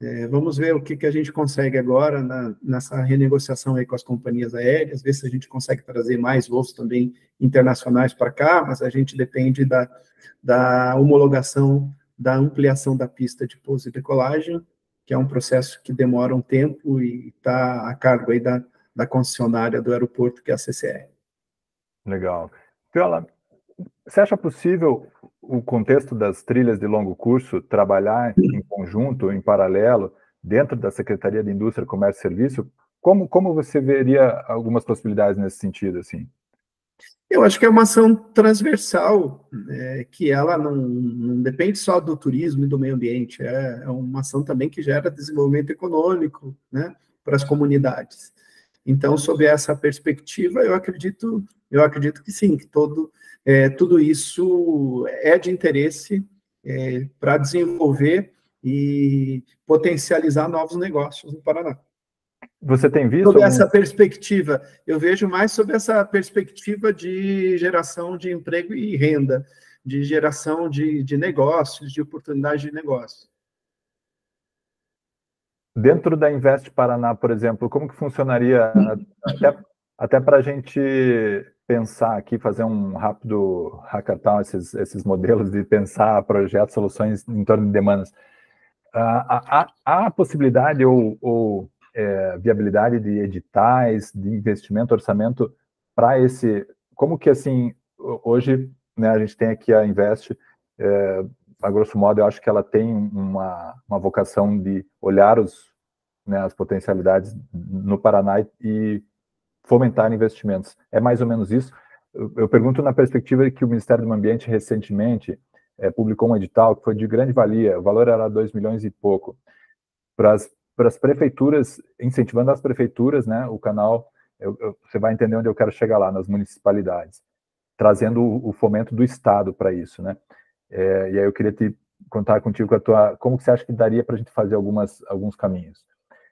Vamos ver o que a gente consegue agora nessa renegociação aí com as companhias aéreas, ver se a gente consegue trazer mais voos também internacionais para cá, mas a gente depende da homologação, da ampliação da pista de pouso e decolagem, que é um processo que demora um tempo e está a cargo aí da concessionária do aeroporto, que é a CCR. Legal. Viola, você acha possível o contexto das trilhas de longo curso trabalhar em conjunto, em paralelo, dentro da Secretaria de Indústria, Comércio e Serviço? Como você veria algumas possibilidades nesse sentido, assim? Eu acho que é uma ação transversal, que ela não depende só do turismo e do meio ambiente, é uma ação também que gera desenvolvimento econômico, né, para as comunidades. Então, sob essa perspectiva, eu acredito que sim, que tudo isso é de interesse para desenvolver e potencializar novos negócios no Paraná. Você tem visto Sob essa perspectiva, eu vejo mais sob essa perspectiva de geração de emprego e renda, de geração de negócios, de oportunidades de negócio. Dentro da Invest Paraná, por exemplo, como que funcionaria, até para a gente pensar aqui, fazer um rápido hackathon, esses modelos de pensar projetos, soluções em torno de demandas. Há a possibilidade ou viabilidade de editais, de investimento, orçamento para esse... Como que, assim, hoje, né, a gente tem aqui a Invest, a grosso modo, eu acho que ela tem uma vocação de olhar as potencialidades no Paraná e fomentar investimentos. É mais ou menos isso. Eu pergunto na perspectiva de que o Ministério do Meio Ambiente recentemente publicou um edital que foi de grande valia, o valor era 2 milhões e pouco, para as prefeituras, incentivando as prefeituras, né, o canal, você vai entender onde eu quero chegar lá, nas municipalidades, trazendo o fomento do Estado para isso, né? E aí eu queria contar contigo como que você acha que daria para a gente fazer alguns caminhos.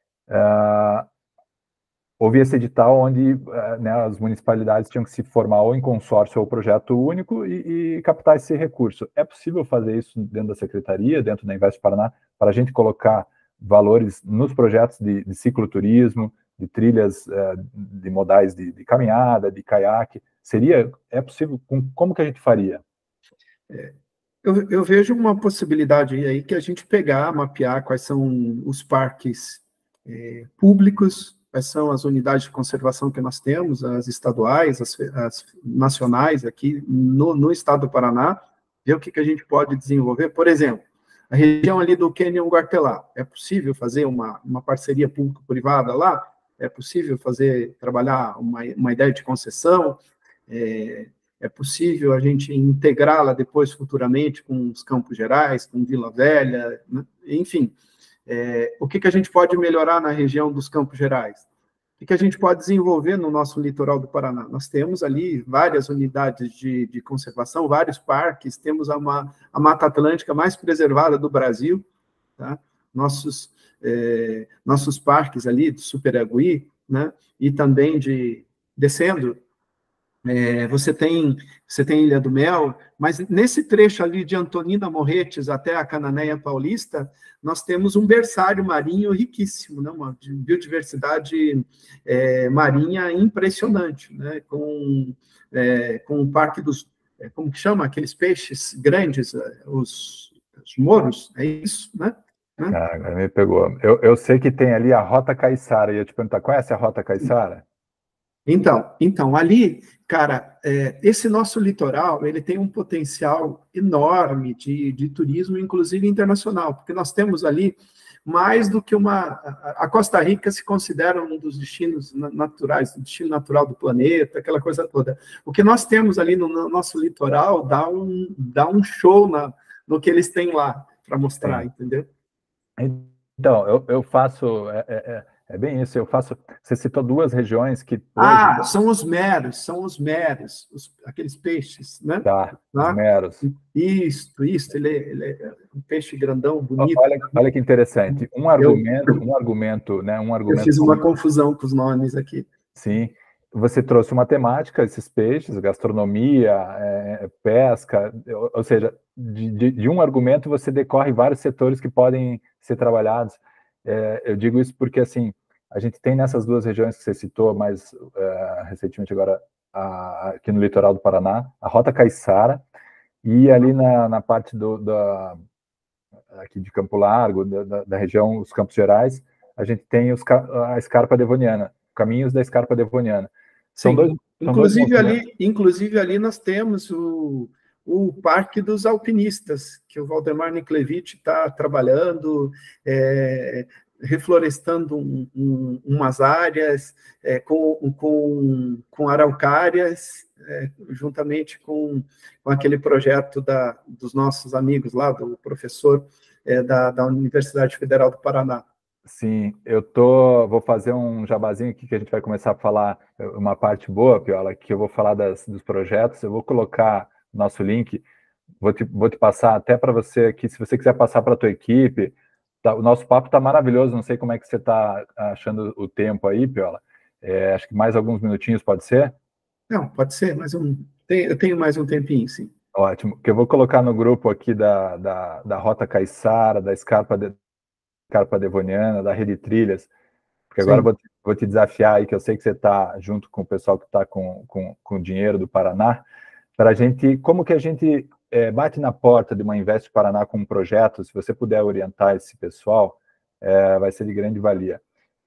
Houve esse edital onde né, as municipalidades tinham que se formar ou em consórcio ou projeto único e captar esse recurso. É possível fazer isso dentro da Secretaria, dentro da Invest Paraná, para a gente colocar valores nos projetos de cicloturismo, de trilhas de modais de caminhada, de caiaque? É possível? Como que a gente faria? Eu vejo uma possibilidade aí que a gente mapear quais são os parques públicos, quais são as unidades de conservação que nós temos, as estaduais, as nacionais aqui no estado do Paraná, ver o que a gente pode desenvolver. Por exemplo, a região ali do Cânion Guartelá, é possível fazer uma parceria público-privada lá? É possível trabalhar uma ideia de concessão? É possível a gente integrá-la depois, futuramente, com os Campos Gerais, com Vila Velha, né? Enfim, o que a gente pode melhorar na região dos Campos Gerais? O que a gente pode desenvolver no nosso litoral do Paraná? Nós temos ali várias unidades de conservação, vários parques, temos a Mata Atlântica mais preservada do Brasil, tá? Nossos parques ali do Superagui, né? E também descendo, você tem Ilha do Mel, mas nesse trecho ali de Antonina Morretes até a Cananéia Paulista, nós temos um berçário marinho riquíssimo, né? Uma biodiversidade marinha impressionante, né? Com o parque dos... como que chama? Aqueles peixes grandes, os moros, é isso, né? Agora me pegou. Eu sei que tem ali a Rota Caiçara, ia te perguntar, conhece a Rota Caiçara? Então, ali, cara, esse nosso litoral, ele tem um potencial enorme de turismo, inclusive internacional, porque nós temos ali mais do que a Costa Rica se considera um dos destinos naturais, o destino natural do planeta, aquela coisa toda. O que nós temos ali no nosso litoral dá um show no que eles têm lá para mostrar, entendeu? Então, eu faço... É bem isso, você citou duas regiões que hoje... são os meros, aqueles peixes, né? Tá, os meros. Isso, ele é um peixe grandão, bonito. Olha que interessante, um argumento, né? Eu fiz uma confusão com os nomes aqui. Sim, você trouxe uma temática, esses peixes, gastronomia, pesca, ou seja, de um argumento você decorre vários setores que podem ser trabalhados. Eu digo isso porque, assim, a gente tem nessas duas regiões que você citou, mais recentemente agora, aqui no litoral do Paraná, a Rota Caiçara, e ali na parte aqui de Campo Largo, da região, os Campos Gerais, a gente tem a Escarpa Devoniana, Caminhos da Escarpa Devoniana. Sim, São dois movimentos. inclusive ali nós temos o Parque dos Alpinistas, que o Valdemar Niklevich está trabalhando, reflorestando umas áreas com araucárias, juntamente com aquele projeto dos nossos amigos lá, do professor da Universidade Federal do Paraná. Sim, vou fazer um jabazinho aqui que a gente vai começar a falar uma parte boa, Piola, que eu vou falar dos projetos, eu vou colocar nosso link, vou te passar até para você aqui, se você quiser passar para a tua equipe, o nosso papo está maravilhoso, não sei como é que você está achando o tempo aí, Piola, acho que mais alguns minutinhos pode ser? Não, pode ser, mas eu tenho mais um tempinho, sim. Ótimo, que eu vou colocar no grupo aqui da Rota Caiçara, da Escarpa Devoniana, da Rede Trilhas, porque agora eu vou te desafiar aí, que eu sei que você está junto com o pessoal que está com dinheiro do Paraná, para a gente, como que a gente bate na porta de uma Invest Paraná com um projeto, se você puder orientar esse pessoal, vai ser de grande valia.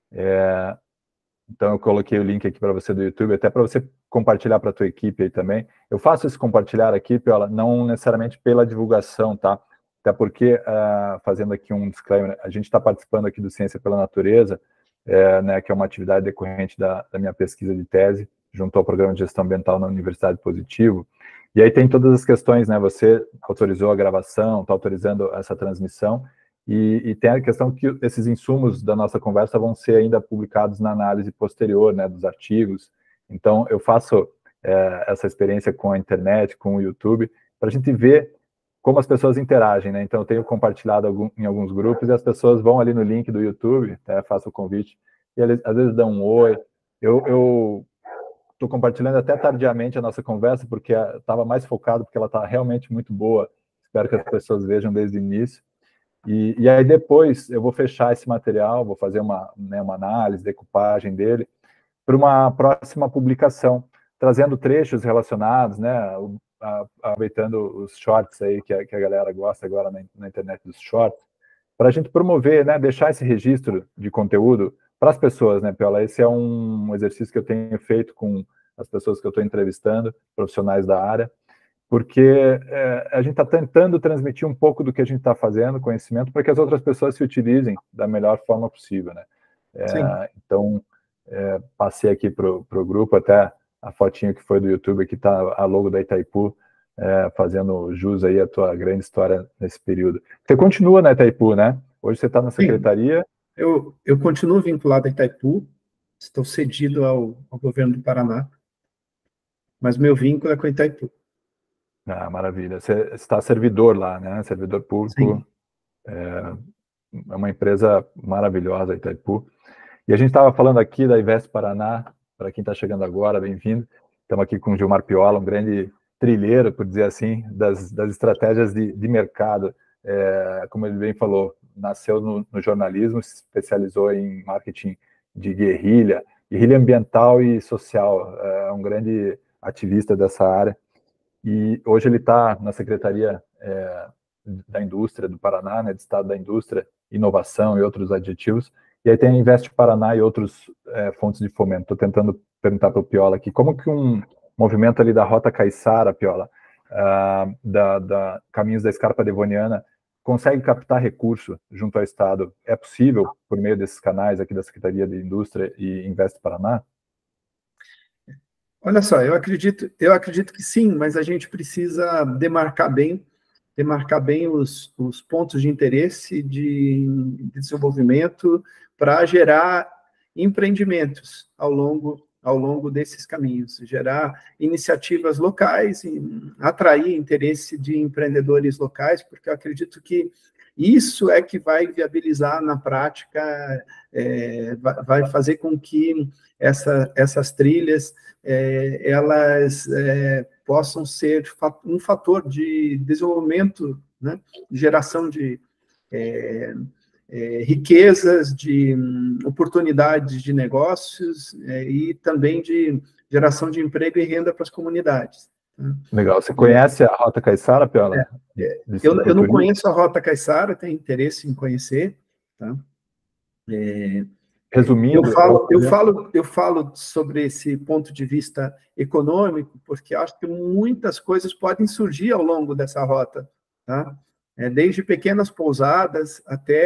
Então eu coloquei o link aqui para você do YouTube, até para você compartilhar para a tua equipe aí também. Eu faço esse compartilhar aqui, Piola, não necessariamente pela divulgação, tá? Até porque, fazendo aqui um disclaimer, a gente está participando aqui do Ciência pela Natureza, né, que é uma atividade decorrente da minha pesquisa de tese, junto ao Programa de Gestão Ambiental na Universidade Positivo. E aí tem todas as questões, né? Você autorizou a gravação, está autorizando essa transmissão, e tem a questão que esses insumos da nossa conversa vão ser ainda publicados na análise posterior, né, dos artigos. Então, eu faço essa experiência com a internet, com o YouTube, para a gente ver como as pessoas interagem, né? Então, eu tenho compartilhado em alguns grupos e as pessoas vão ali no link do YouTube, faço o convite, e eles às vezes dão um oi. Eu estou compartilhando até tardiamente a nossa conversa, porque estava mais focado, porque ela está realmente muito boa. Espero que as pessoas vejam desde o início. E aí depois eu vou fechar esse material, vou fazer uma análise, decupagem dele, para uma próxima publicação, trazendo trechos relacionados, né, aproveitando os shorts aí que a galera gosta agora na internet dos shorts, para a gente promover, né, deixar esse registro de conteúdo para as pessoas, né, Piola? Esse é um exercício que eu tenho feito com as pessoas que eu estou entrevistando, profissionais da área, porque a gente está tentando transmitir um pouco do que a gente está fazendo, conhecimento, para que as outras pessoas se utilizem da melhor forma possível, né? Então, passei aqui para o grupo, até a fotinha que foi do YouTube, que está a logo da Itaipu, fazendo jus aí à tua grande história nesse período. Você continua na Itaipu, né? Hoje você está na secretaria. Eu continuo vinculado a Itaipu, estou cedido ao governo do Paraná, mas meu vínculo é com a Itaipu. Ah, maravilha. Você está servidor lá, né? Servidor público. Sim. É uma empresa maravilhosa, Itaipu. E a gente estava falando aqui da Invest Paraná, para quem está chegando agora, bem-vindo. Estamos aqui com o Gilmar Piola, um grande trilheiro, por dizer assim, das estratégias de mercado. Como ele bem falou, nasceu no jornalismo, se especializou em marketing de guerrilha ambiental e social. É um grande ativista dessa área. E hoje ele está na Secretaria da Indústria do Paraná, né, de Estado da Indústria, Inovação e outros adjetivos. E aí tem a Invest Paraná e outros fontes de fomento. Estou tentando perguntar para o Piola aqui, como que um movimento ali da Rota Caiçara, Piola, da Caminhos da Escarpa Devoniana, consegue captar recurso junto ao Estado? É possível por meio desses canais aqui da Secretaria de Indústria e Invest Paraná? Olha só, eu acredito que sim, mas a gente precisa demarcar bem os pontos de interesse de desenvolvimento para gerar empreendimentos ao longo desses caminhos, gerar iniciativas locais, atrair interesse de empreendedores locais, porque eu acredito que isso é que vai viabilizar na prática, vai fazer com que essas trilhas elas possam ser um fator de desenvolvimento, né, geração riquezas, de oportunidades de negócios e também de geração de emprego e renda para as comunidades. Tá? Legal. Você conhece a Rota Caiçara, Piola? Eu não conheço a Rota Caiçara, tenho interesse em conhecer. Tá? Resumindo, eu falo sobre esse ponto de vista econômico, porque acho que muitas coisas podem surgir ao longo dessa rota, tá? Desde pequenas pousadas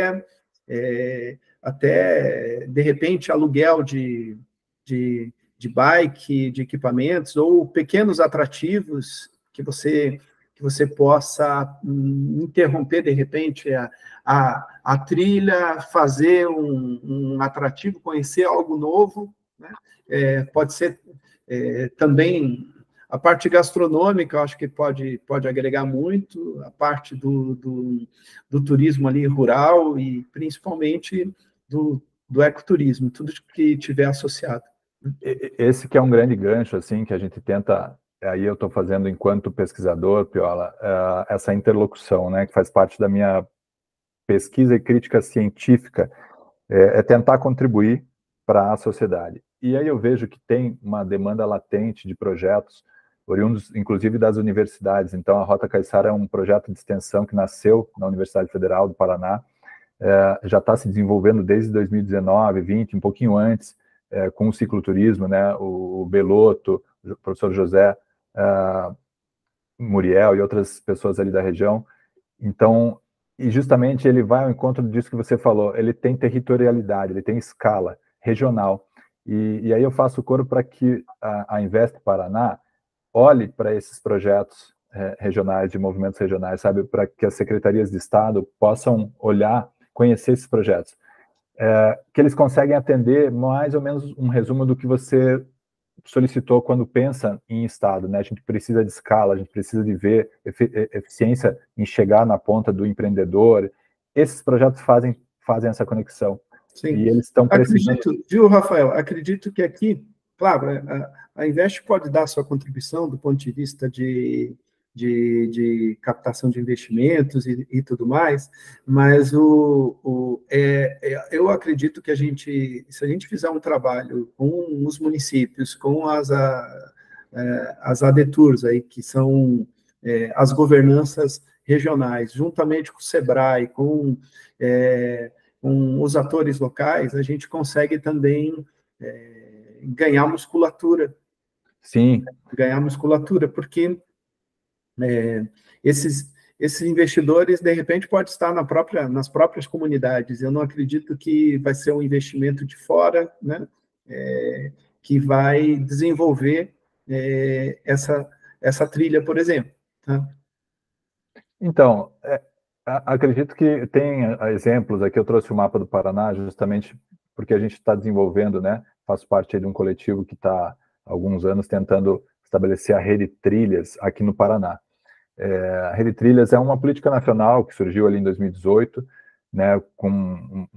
até de repente, aluguel de bike, de equipamentos, ou pequenos atrativos que você possa interromper, de repente, a trilha, fazer um atrativo, conhecer algo novo, né? Pode ser também a parte gastronômica, eu acho que pode agregar muito, a parte do turismo ali rural e principalmente do ecoturismo, tudo que tiver associado. Esse que é um grande gancho, assim, que a gente tenta, aí eu estou fazendo enquanto pesquisador, Piola, essa interlocução, né, que faz parte da minha pesquisa e crítica científica, é tentar contribuir para a sociedade. E aí eu vejo que tem uma demanda latente de projetos, oriundos, inclusive, das universidades. Então, a Rota Caiçara é um projeto de extensão que nasceu na Universidade Federal do Paraná, já está se desenvolvendo desde 2019, 20, um pouquinho antes, com o cicloturismo, né, o Beloto, o professor José Muriel e outras pessoas ali da região. Então, e justamente ele vai ao encontro disso que você falou, ele tem territorialidade, ele tem escala regional. E aí eu faço coro para que a Invest Paraná olhe para esses projetos regionais, de movimentos regionais, sabe, para que as secretarias de Estado possam olhar, conhecer esses projetos. Que eles conseguem atender mais ou menos um resumo do que você solicitou quando pensa em Estado, né? A gente precisa de escala, a gente precisa de ver eficiência em chegar na ponta do empreendedor. Esses projetos fazem essa conexão. Sim. E eles estão precisando... Acredito, viu, Rafael? Acredito que aqui, claro, a Invest pode dar sua contribuição do ponto de vista de captação de investimentos e tudo mais, mas eu acredito que se a gente fizer um trabalho com os municípios, com as ADTURs, aí, que são as governanças regionais, juntamente com o SEBRAE, com os atores locais, a gente consegue também ganhar musculatura. Sim. Ganhar musculatura, porque esses investidores, de repente, podem estar nas próprias comunidades. Eu não acredito que vai ser um investimento de fora, né, que vai desenvolver essa trilha, por exemplo. Tá? Então, acredito que tem exemplos, aqui eu trouxe o mapa do Paraná, justamente porque a gente está desenvolvendo, né, faço parte de um coletivo que está há alguns anos tentando estabelecer a rede trilhas aqui no Paraná. A Rede Trilhas é uma política nacional que surgiu ali em 2018, né, com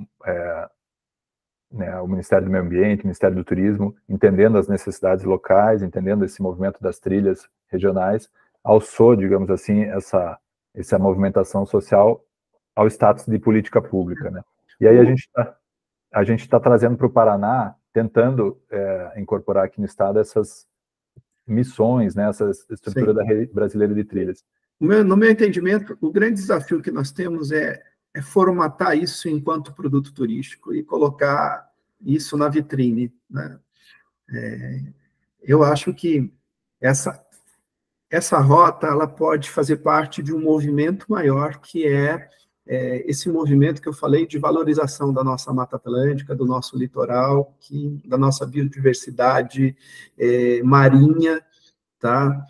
o Ministério do Meio Ambiente, o Ministério do Turismo, entendendo as necessidades locais, entendendo esse movimento das trilhas regionais, alçou, digamos assim, essa movimentação social ao status de política pública, né? E aí a gente está trazendo para o Paraná, tentando incorporar aqui no estado essas missões, né, essa estrutura da Rede Brasileira de Trilhas. No meu entendimento, o grande desafio que nós temos é formatar isso enquanto produto turístico e colocar isso na vitrine, né? Eu acho que essa rota ela pode fazer parte de um movimento maior, que esse movimento que eu falei de valorização da nossa Mata Atlântica, do nosso litoral, da nossa biodiversidade marinha, tá?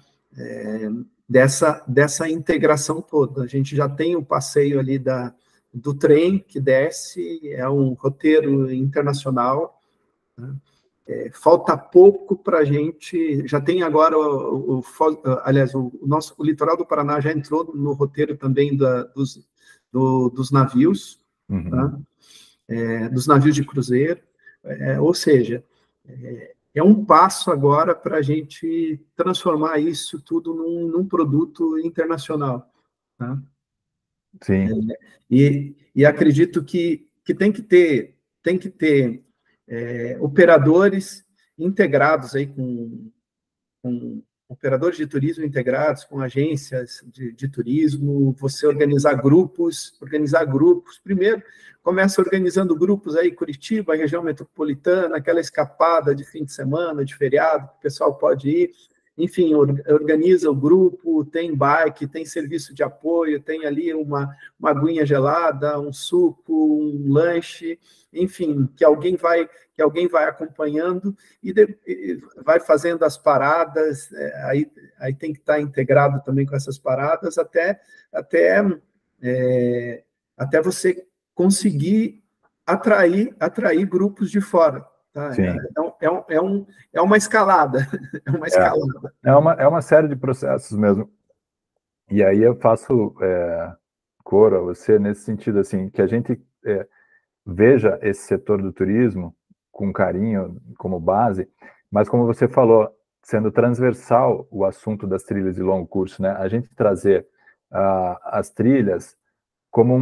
Dessa integração toda. A gente já tem o passeio ali do trem que desce, é um roteiro internacional, né? Falta pouco para a gente, já tem agora, aliás, o litoral do Paraná já entrou no roteiro também dos navios, tá? Dos navios de cruzeiro, ou seja, é um passo agora para a gente transformar isso tudo num produto internacional. Tá? Sim. E acredito que que tem que ter operadores integrados aí com operadores de turismo integrados com agências de turismo, você organizar grupos. Primeiro, começa organizando grupos aí, Curitiba, região metropolitana, aquela escapada de fim de semana, de feriado, que o pessoal pode ir. Enfim, organiza o grupo, tem bike, tem serviço de apoio, tem ali uma aguinha gelada, um suco, um lanche, enfim, que alguém vai acompanhando e vai fazendo as paradas, aí tem que estar integrado também com essas paradas até você conseguir atrair grupos de fora. Tá? É uma escalada. É uma escalada. É uma série de processos mesmo. E aí eu faço coro a você nesse sentido, assim, que a gente veja esse setor do turismo com carinho como base, mas como você falou, sendo transversal o assunto das trilhas de longo curso, né? A gente trazer as trilhas como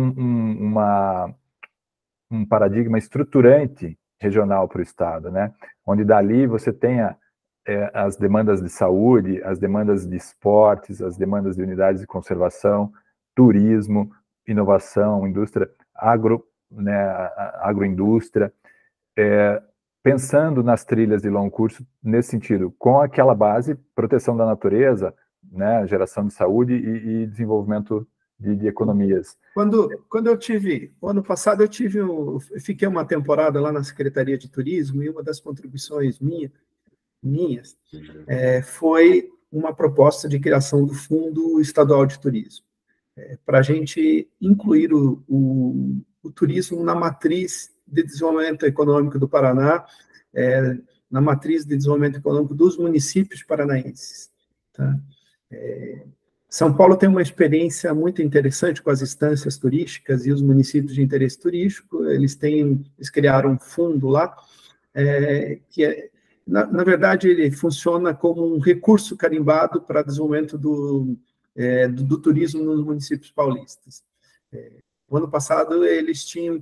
um paradigma estruturante regional para o Estado, né? Onde dali você tenha as demandas de saúde, as demandas de esportes, as demandas de unidades de conservação, turismo, inovação, indústria, agroindústria, pensando nas trilhas de longo curso nesse sentido, com aquela base, proteção da natureza, né, geração de saúde e desenvolvimento de economias. Quando eu tive, o ano passado eu fiquei uma temporada lá na Secretaria de Turismo e uma das contribuições minhas foi uma proposta de criação do Fundo Estadual de Turismo, para a gente incluir o turismo na matriz de desenvolvimento econômico do Paraná, na matriz de desenvolvimento econômico dos municípios paranaenses. Tá? São Paulo tem uma experiência muito interessante com as instâncias turísticas e os municípios de interesse turístico. Eles criaram um fundo lá, que na verdade, ele funciona como um recurso carimbado para desenvolvimento do turismo nos municípios paulistas. No ano passado, eles tinham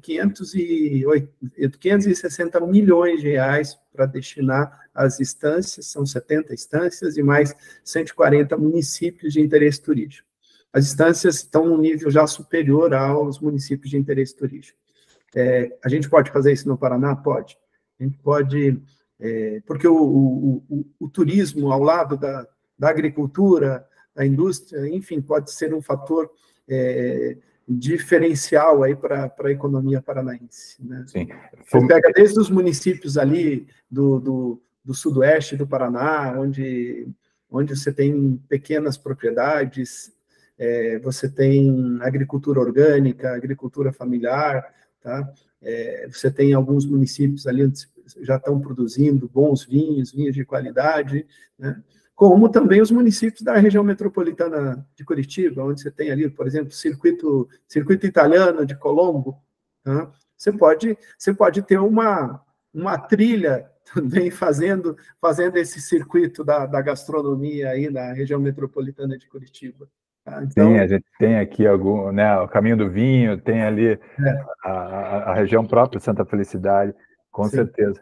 560 milhões de reais para destinar às instâncias, são 70 instâncias e mais 140 municípios de interesse turístico. As instâncias estão num nível já superior aos municípios de interesse turístico. A gente pode fazer isso no Paraná? Pode. A gente pode, porque o turismo, ao lado da agricultura, da indústria, enfim, pode ser um fator diferencial aí para a economia paranaense. Né? Sim. Você pega desde os municípios ali do sudoeste do Paraná, onde você tem pequenas propriedades, você tem agricultura orgânica, agricultura familiar, tá? Você tem alguns municípios ali onde já estão produzindo bons vinhos de qualidade, né? Como também os municípios da região metropolitana de Curitiba, onde você tem ali, por exemplo, circuito italiano de Colombo, tá? Você pode ter uma trilha também fazendo esse circuito da gastronomia aí na região metropolitana de Curitiba. Tá? Então, sim, a gente tem aqui o Caminho do Vinho, tem ali a região própria, Santa Felicidade, com sim. certeza.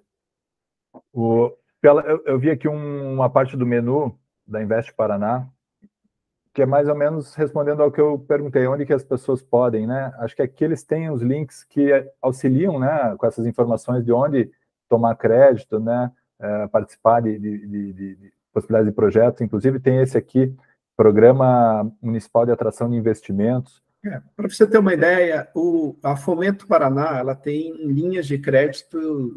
Eu vi aqui uma parte do menu da Invest Paraná, que é mais ou menos respondendo ao que eu perguntei, onde que as pessoas podem, né? Acho que aqui eles têm os links que auxiliam, né, com essas informações de onde tomar crédito, né, participar de possibilidades de projetos. Inclusive tem esse aqui, Programa Municipal de Atração de Investimentos. Para você ter uma ideia, a Fomento Paraná ela tem linhas de crédito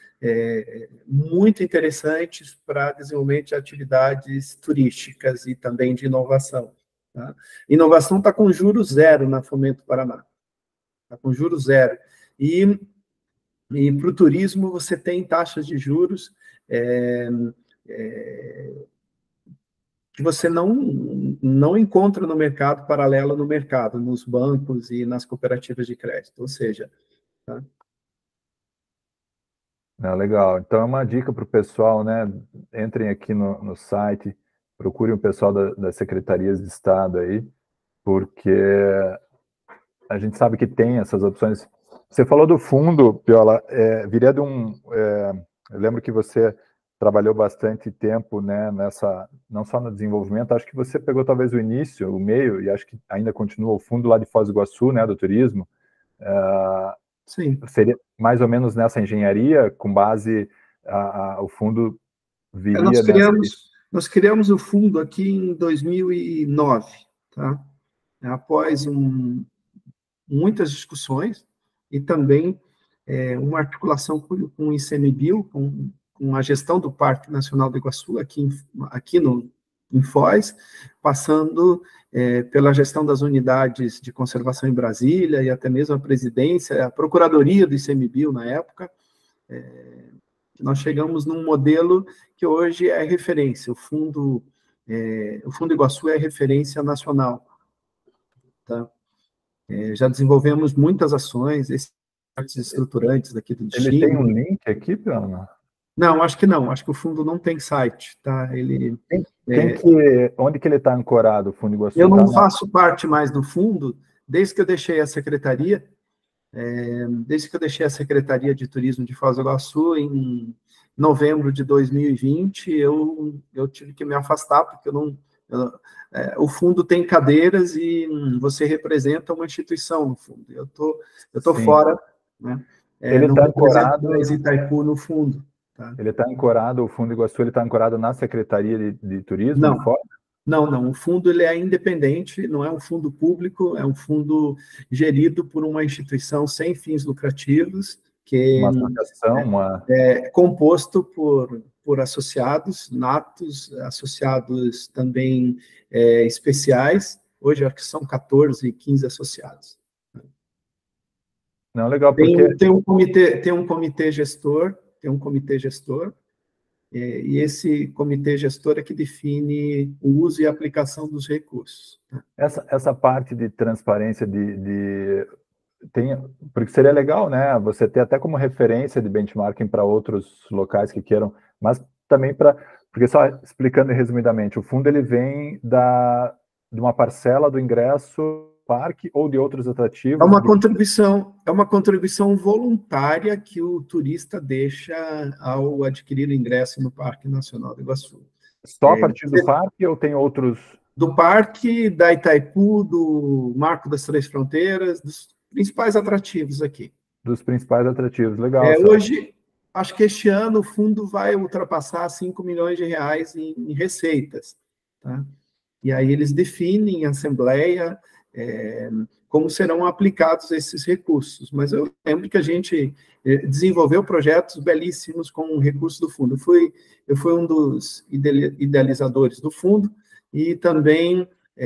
muito interessantes para desenvolvimento de atividades turísticas e também de inovação. Tá? Inovação está com juros zero na Fomento Paraná. Está com juros zero. E para o turismo, você tem taxas de juros que você não encontra no mercado, paralelo no mercado, nos bancos e nas cooperativas de crédito. Ou seja, tá? Legal. Então é uma dica para o pessoal, né? Entrem aqui no site, procurem o pessoal das secretarias de Estado aí, porque a gente sabe que tem essas opções. Você falou do fundo, Piola, viria de eu lembro que você trabalhou bastante tempo, né, não só no desenvolvimento, acho que você pegou talvez o início, o meio, e acho que ainda continua o fundo lá de Foz do Iguaçu, né, do turismo. Sim. Seria mais ou menos nessa engenharia, com base, o fundo viria nessa... Nós criamos o fundo aqui em 2009, tá? Após muitas discussões e também uma articulação com o ICMBio, com a gestão do Parque Nacional do Iguaçu, aqui em Foz, passando pela gestão das unidades de conservação em Brasília e até mesmo a presidência, a procuradoria do ICMBio na época. Nós chegamos num modelo que hoje é referência, o Fundo Iguaçu é referência nacional. Tá? Já desenvolvemos muitas ações, esses estruturantes daqui do destino. Ele tem um link aqui, Piola? Não, acho que não. Acho que o fundo não tem site, tá? Onde que ele está ancorado, o Fundo Iguaçu? Eu não faço parte mais do fundo, desde que eu deixei a secretaria, de Turismo de Foz do Iguaçu, em novembro de 2020, eu tive que me afastar, porque o fundo tem cadeiras e você representa uma instituição no fundo. Eu tô fora, né? Ele está ancorado mais Itaipu no fundo. Tá? Ele está ancorado, o Fundo Iguaçu, ele está ancorado na Secretaria de Turismo? Não. O fundo ele é independente, não é um fundo público, é um fundo gerido por uma instituição sem fins lucrativos, que uma associação, é composto por associados natos, associados também especiais. Hoje acho que são 14, 15 associados. Não, legal, porque... Tem um comitê gestor, e esse comitê gestor é que define o uso e a aplicação dos recursos. Essa parte de transparência porque seria legal, né, você ter até como referência de benchmarking para outros locais que queiram, mas também porque só explicando resumidamente, o fundo ele vem de uma parcela do ingresso parque ou de outros atrativos? É uma contribuição voluntária que o turista deixa ao adquirir o ingresso no Parque Nacional do Iguaçu. Só a partir do parque ou tem outros? Do parque, da Itaipu, do Marco das Três Fronteiras, dos principais atrativos aqui. Dos principais atrativos, legal. Hoje, acho que este ano o fundo vai ultrapassar 5 milhões de reais em receitas. Tá? E aí eles definem em assembleia como serão aplicados esses recursos. Mas eu lembro que a gente desenvolveu projetos belíssimos com recursos do fundo. Eu fui um dos idealizadores do fundo e também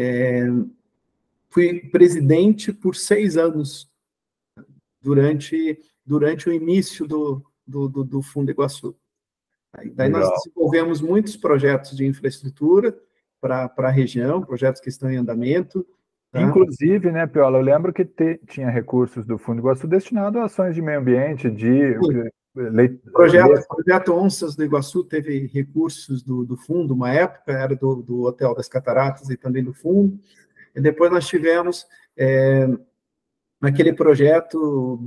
fui presidente por 6 anos durante o início do Fundo Iguaçu. Daí nós desenvolvemos muitos projetos de infraestrutura para a região, projetos que estão em andamento. Tá? Inclusive, né, Piola, eu lembro que tinha recursos do Fundo Iguaçu destinados a ações de meio ambiente, O projeto Onças do Iguaçu teve recursos do fundo, uma época era do Hotel das Cataratas e também do fundo, e depois nós tivemos aquele projeto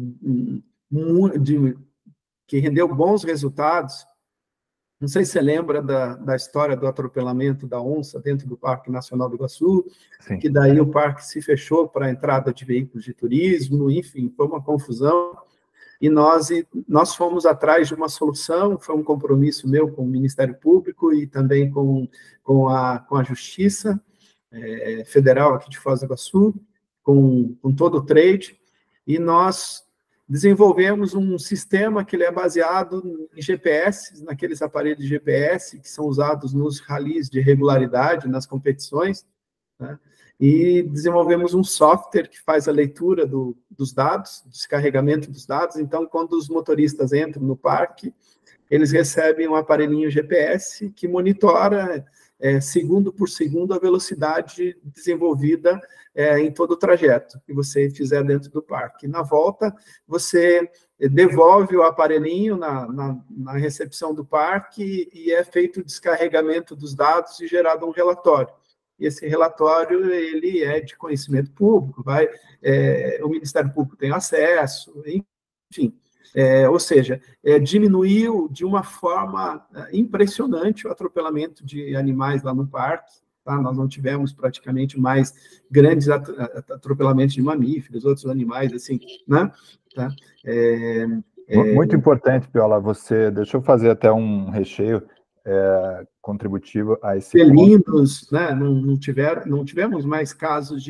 que rendeu bons resultados. Não sei se você lembra da história do atropelamento da onça dentro do Parque Nacional do Iguaçu, Sim. Que daí o parque se fechou para a entrada de veículos de turismo, enfim, foi uma confusão. E nós fomos atrás de uma solução, foi um compromisso meu com o Ministério Público e também com a Justiça Federal aqui de Foz do Iguaçu, com todo o trade, e nós desenvolvemos um sistema que ele é baseado em GPS, naqueles aparelhos de GPS que são usados nos ralis de regularidade, nas competições, né? E desenvolvemos um software que faz a leitura dos dados, descarregamento dos dados. Então, quando os motoristas entram no parque, eles recebem um aparelhinho GPS que monitora segundo por segundo a velocidade desenvolvida em todo o trajeto que você fizer dentro do parque. Na volta, você devolve o aparelhinho na recepção do parque e é feito o descarregamento dos dados e gerado um relatório. E esse relatório ele é de conhecimento público, o Ministério Público tem acesso, enfim, ou seja, diminuiu de uma forma impressionante o atropelamento de animais lá no parque. Tá? Nós não tivemos praticamente mais grandes atropelamentos de mamíferos, outros animais, assim, né? Tá? Muito importante, Piola, deixa eu fazer até um recheio contributivo a esse felinos, ponto. Né? Não tivemos mais casos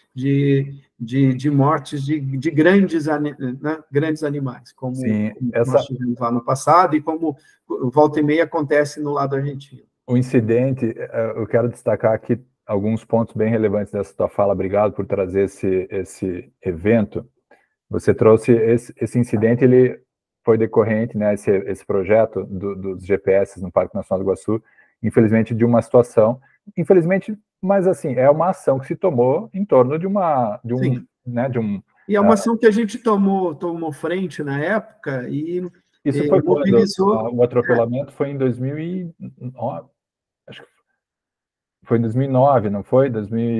de mortes de grandes, né? Grandes animais, como nós tivemos lá no passado e como volta e meia acontece no lado argentino. O incidente, eu quero destacar aqui alguns pontos bem relevantes dessa tua fala. Obrigado por trazer esse evento. Você trouxe esse incidente, ele foi decorrente, né, esse projeto dos GPS no Parque Nacional do Iguaçu, infelizmente, de uma situação, mas assim, é uma ação que se tomou em torno de um... E é uma ação que a gente tomou frente na época e isso foi mobilizou... O atropelamento foi em 2009, acho que foi em 2009, não foi?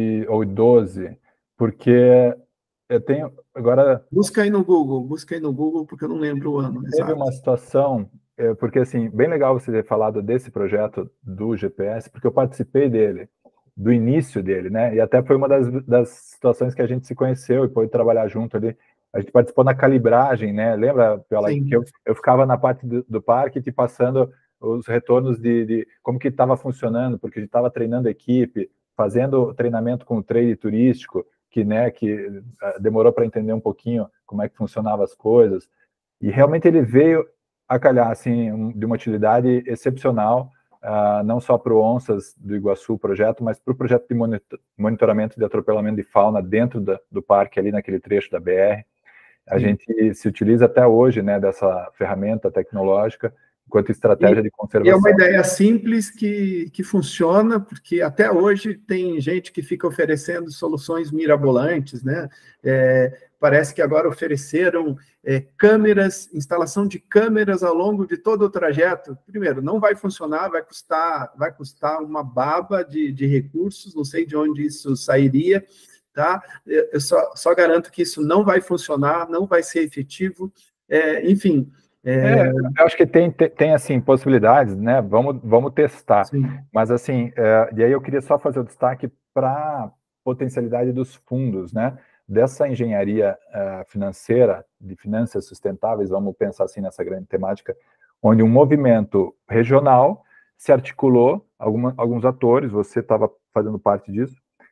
2012, porque eu tenho agora... Busca aí no Google, porque eu não lembro o ano. Teve uma situação, porque assim, bem legal você ter falado desse projeto do GPS, porque eu participei dele, do início dele, né? E até foi uma das situações que a gente se conheceu e pôde trabalhar junto ali. A gente participou na calibragem, né? Lembra, Piola, que eu ficava na parte do parque te passando os retornos de como que estava funcionando, porque a gente estava treinando a equipe, fazendo treinamento com o trade turístico, que demorou para entender um pouquinho como é que funcionavam as coisas. E realmente ele veio a calhar assim, de uma utilidade excepcional, não só para o Onças do Iguaçu projeto, mas para o projeto de monitoramento de atropelamento de fauna dentro do parque, ali naquele trecho da BR. A gente se utiliza até hoje, né, dessa ferramenta tecnológica enquanto estratégia de conservação. E é uma ideia simples que funciona, porque até hoje tem gente que fica oferecendo soluções mirabolantes, né? Parece que agora ofereceram câmeras, instalação de câmeras ao longo de todo o trajeto. Primeiro, não vai funcionar, vai custar uma baba de recursos, não sei de onde isso sairia, tá? Eu só garanto que isso não vai funcionar, não vai ser efetivo, enfim... eu acho que tem assim, possibilidades, né? Vamos testar. Sim. Mas, assim, e aí eu queria só fazer o destaque para a potencialidade dos fundos, né? Dessa engenharia financeira, de finanças sustentáveis, vamos pensar assim nessa grande temática, onde um movimento regional se articulou, alguns atores, você estava fazendo parte disso,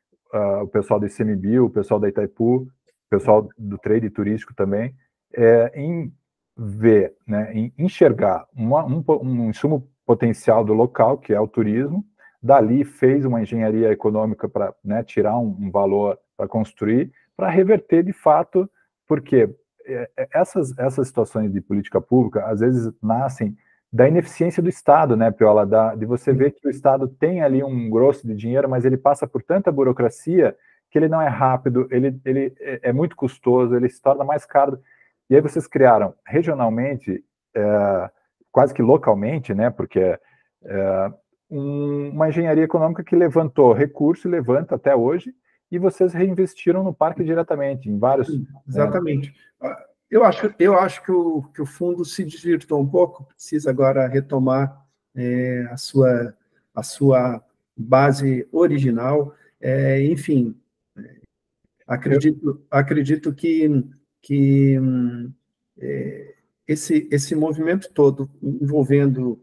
o pessoal do ICMBio, o pessoal da Itaipu, o pessoal do trade turístico também, em ver, né, em enxergar um insumo potencial do local, que é o turismo, dali fez uma engenharia econômica para, né, tirar um valor para construir, para reverter de fato, porque essas situações de política pública, às vezes, nascem da ineficiência do Estado, né, Piola, de você ver que o Estado tem ali um grosso de dinheiro, mas ele passa por tanta burocracia que ele não é rápido, ele é muito custoso, ele se torna mais caro. E aí vocês criaram regionalmente, quase que localmente, né, porque uma engenharia econômica que levantou recurso e levanta até hoje, e vocês reinvestiram no parque diretamente, em vários... Exatamente. Eu acho que o fundo se desvirtuou um pouco, precisa agora retomar a sua base original. Enfim, acredito que esse movimento todo envolvendo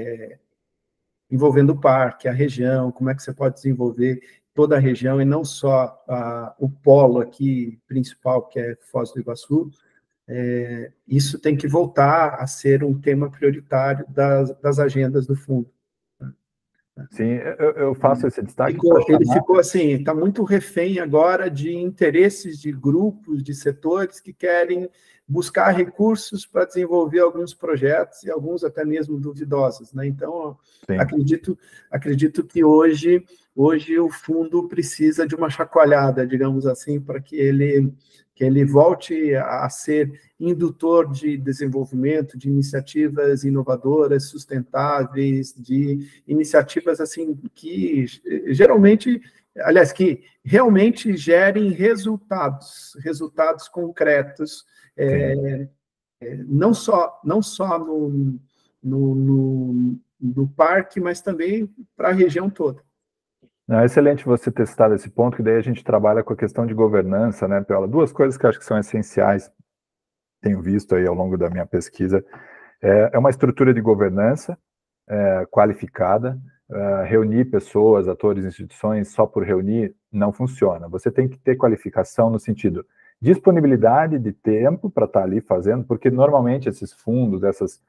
o parque, a região, como é que você pode desenvolver toda a região e não só o polo aqui principal, que é Foz do Iguaçu, isso tem que voltar a ser um tema prioritário das agendas do fundo. Sim, eu faço esse destaque. Ele ficou assim, está muito refém agora de interesses de grupos, de setores que querem buscar recursos para desenvolver alguns projetos e alguns até mesmo duvidosos, né? Então, acredito que hoje o fundo precisa de uma chacoalhada, digamos assim, para que ele volte a ser indutor de desenvolvimento, de iniciativas inovadoras, sustentáveis, de iniciativas assim que geralmente, aliás, que realmente gerem resultados concretos não só no parque, mas também para a região toda. É excelente você ter citado esse ponto, que daí a gente trabalha com a questão de governança, né, Pela? Duas coisas que eu acho que são essenciais, tenho visto aí ao longo da minha pesquisa, é uma estrutura de governança qualificada. Reunir pessoas, atores, instituições só por reunir não funciona. Você tem que ter qualificação no sentido disponibilidade de tempo para estar ali fazendo, porque normalmente esses fundos,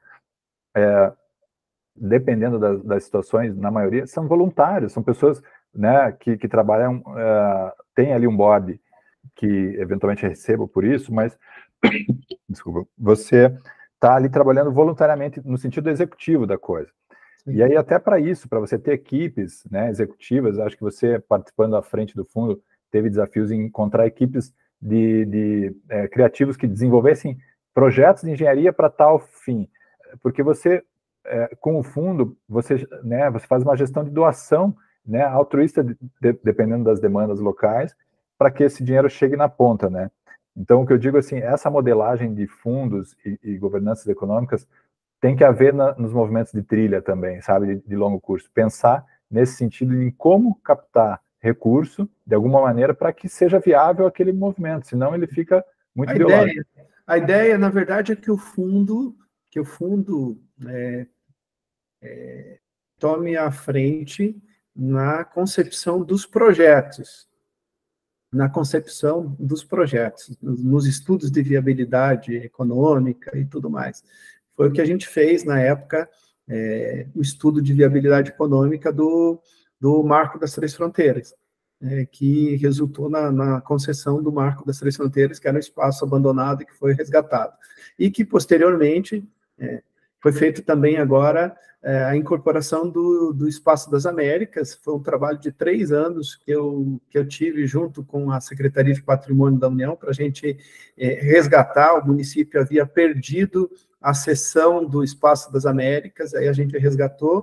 dependendo das situações, na maioria, são voluntários, são pessoas, né, que trabalham, tem ali um board que eventualmente receba por isso, mas, desculpa, você está ali trabalhando voluntariamente no sentido executivo da coisa. Sim. E aí, até para isso, para você ter equipes, né, executivas, acho que você, participando à frente do fundo, teve desafios em encontrar equipes de criativos que desenvolvessem projetos de engenharia para tal fim, porque você, com o fundo, você faz uma gestão de doação, né, altruísta, dependendo das demandas locais, para que esse dinheiro chegue na ponta, né? Então, o que eu digo assim, essa modelagem de fundos e governanças econômicas tem que haver nos movimentos de trilha também, sabe, de longo curso. Pensar nesse sentido em como captar recurso, de alguma maneira, para que seja viável aquele movimento, senão ele fica muito ideológico. A ideia, na verdade, é que o fundo tome a frente na concepção dos projetos, nos estudos de viabilidade econômica e tudo mais. Foi o que a gente fez na época, o estudo de viabilidade econômica do Marco das Três Fronteiras, que resultou na concessão do Marco das Três Fronteiras, que era um espaço abandonado e que foi resgatado. E que, posteriormente, foi feito também agora a incorporação do Espaço das Américas. Foi um trabalho de 3 anos que eu tive junto com a Secretaria de Patrimônio da União para a gente resgatar. O município havia perdido a cessão do Espaço das Américas, aí a gente resgatou,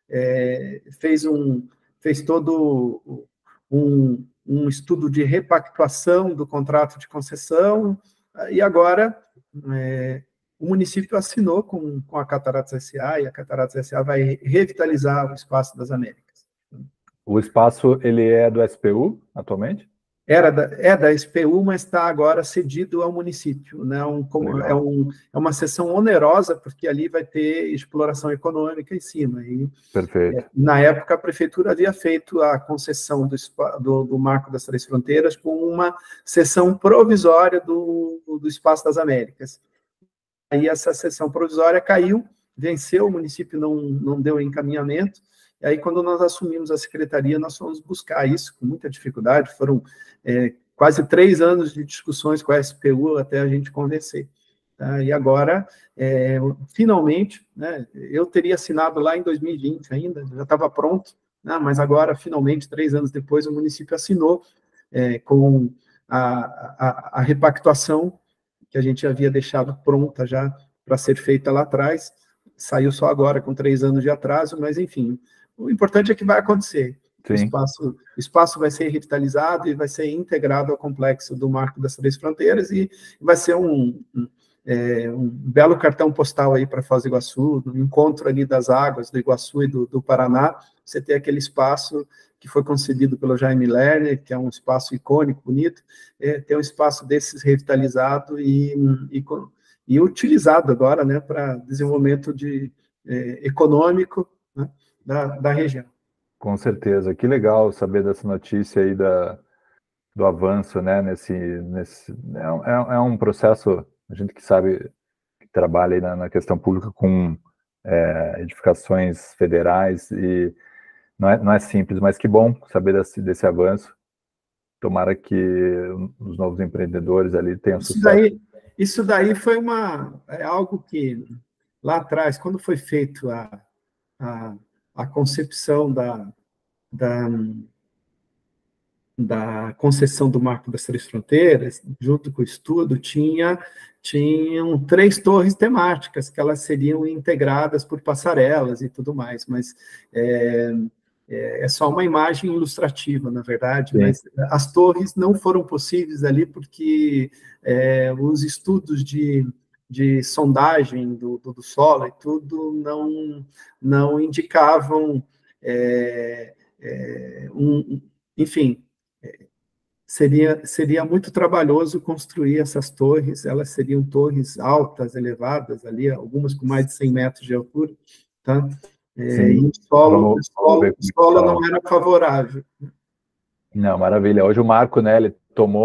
fez todo um estudo de repactuação do contrato de concessão, e agora o município assinou com a Cataratas S.A., e a Cataratas S.A. vai revitalizar o Espaço das Américas. O espaço, ele é do SPU, atualmente? É da SPU, mas está agora cedido ao município, né? É uma seção onerosa, porque ali vai ter exploração econômica em cima. E, perfeito. Na época, a prefeitura havia feito a concessão do Marco das Três Fronteiras com uma seção provisória do Espaço das Américas. Aí essa seção provisória caiu, venceu, o município não deu encaminhamento. E aí, quando nós assumimos a secretaria, nós fomos buscar isso com muita dificuldade. Foram quase 3 anos de discussões com a SPU até a gente convencer. Tá? E agora, finalmente, né, eu teria assinado lá em 2020 ainda, já estava pronto, né, mas agora, finalmente, 3 anos depois, o município assinou com a repactuação que a gente havia deixado pronta já para ser feita lá atrás. Saiu só agora, com 3 anos de atraso, mas, enfim, o importante é que vai acontecer. O espaço vai ser revitalizado e vai ser integrado ao complexo do Marco das Três Fronteiras, e vai ser um belo cartão postal aí para Foz do Iguaçu, no encontro ali das águas do Iguaçu e do Paraná. Você tem aquele espaço que foi concedido pelo Jaime Lerner, que é um espaço icônico, bonito, tem um espaço desses revitalizado e utilizado agora, né, para desenvolvimento econômico, né, da região. Com certeza, que legal saber dessa notícia aí do avanço, né, é um processo, a gente que sabe, que trabalha aí na questão pública com edificações federais, e não é simples, mas que bom saber desse avanço. Tomara que os novos empreendedores ali tenham sucesso. Isso daí foi algo que, lá atrás, quando foi feito a concepção da concessão do Marco das Três Fronteiras, junto com o estudo, tinham 3 torres temáticas, que elas seriam integradas por passarelas e tudo mais, mas é só uma imagem ilustrativa, na verdade. Sim. Mas as torres não foram possíveis ali porque os estudos de de sondagem do solo e tudo não indicavam, enfim, seria muito trabalhoso construir essas torres, elas seriam torres altas, elevadas, ali, algumas com mais de 100 metros de altura, tá? E o vamos ver como solo não era favorável. Não, maravilha. Hoje o Marco, né, ele tomou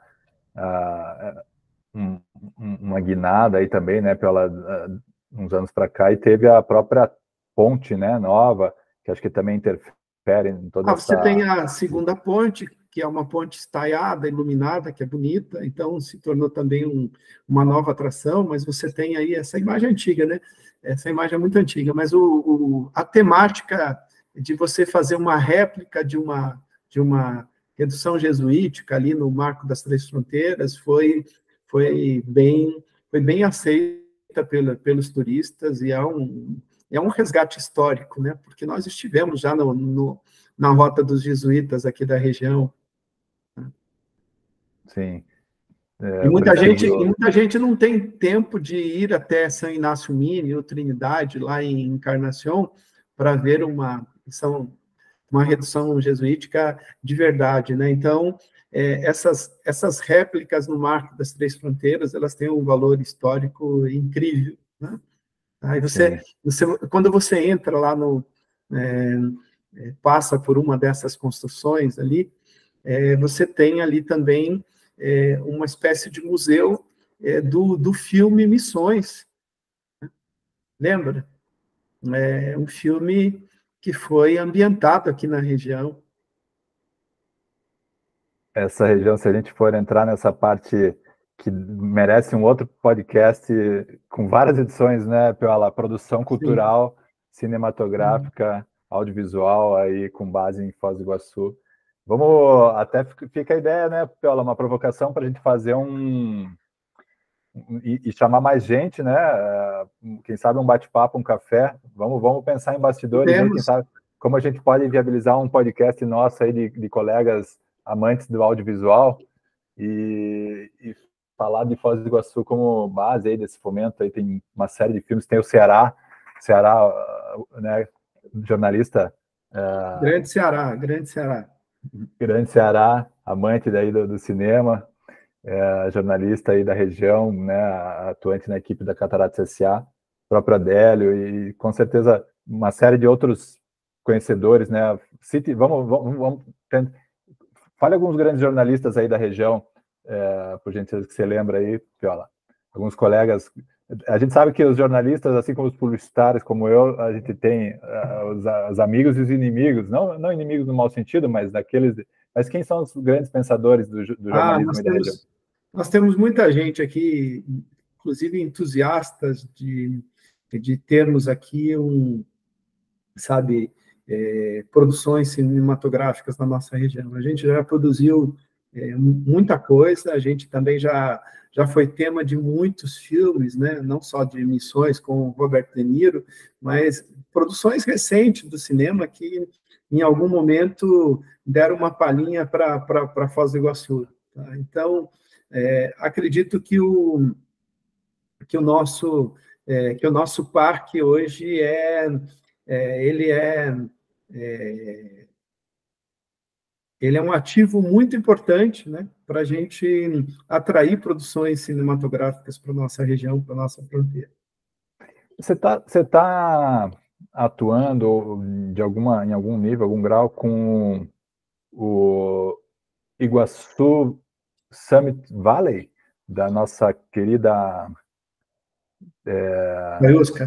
uma guinada aí também, né, uns anos para cá, e teve a própria ponte, né, nova, que acho que também interfere em toda essa... Você tem a segunda ponte, que é uma ponte estaiada, iluminada, que é bonita, então se tornou também uma nova atração, mas você tem aí essa imagem antiga, né? Essa imagem é muito antiga, mas a temática de você fazer uma réplica de uma redução jesuítica ali no Marco das Três Fronteiras foi bem aceita pelos turistas, e é um resgate histórico, né? Porque nós estivemos já na rota dos jesuítas aqui da região. Sim. E muita gente não tem tempo de ir até São Inácio Mini ou Trindade, lá em Encarnação, para ver uma redução jesuítica de verdade, né? Então, essas réplicas no Marco das Três Fronteiras, elas têm um valor histórico incrível, né? Aí quando você entra lá passa por uma dessas construções ali, você tem ali também uma espécie de museu do filme Missões, né? Lembra? Um filme que foi ambientado aqui na região. Essa região, se a gente for entrar nessa parte que merece um outro podcast com várias edições, né, pela produção cultural, cinematográfica, audiovisual, aí com base em Foz do Iguaçu. Vamos, até fica a ideia, né, Piola, uma provocação para a gente fazer e chamar mais gente, né, quem sabe um bate-papo, um café, vamos pensar em bastidores aí, quem sabe como a gente pode viabilizar um podcast nosso aí de colegas amantes do audiovisual e falar de Foz do Iguaçu como base aí desse fomento. Aí tem uma série de filmes, tem o Ceará, né, jornalista... Grande Ceará. Grande Ceará, amante daí do cinema, jornalista aí da região, né, atuante na equipe da Cataratas S.A., próprio Adélio, e com certeza uma série de outros conhecedores, né? Vamos fale alguns grandes jornalistas aí da região, por gentileza, que você lembra aí, Piola. Alguns colegas. A gente sabe que os jornalistas, assim como os publicitários, como eu, a gente tem os amigos e os inimigos, não inimigos no mau sentido, mas Mas quem são os grandes pensadores do jornalismo da região? Nós temos muita gente aqui, inclusive entusiastas de termos aqui produções cinematográficas na nossa região. A gente já produziu muita coisa, a gente também já foi tema de muitos filmes, né? Não só de Missões com o Robert De Niro, mas produções recentes do cinema que, em algum momento, deram uma palhinha para Foz do Iguaçu. Tá? Então, acredito que o nosso parque hoje ele é um ativo muito importante, né, para a gente atrair produções cinematográficas para a nossa região, para a nossa fronteira. Você tá atuando em algum nível, algum grau, com o Iguaçu Summit Valley, da nossa querida... Oscar.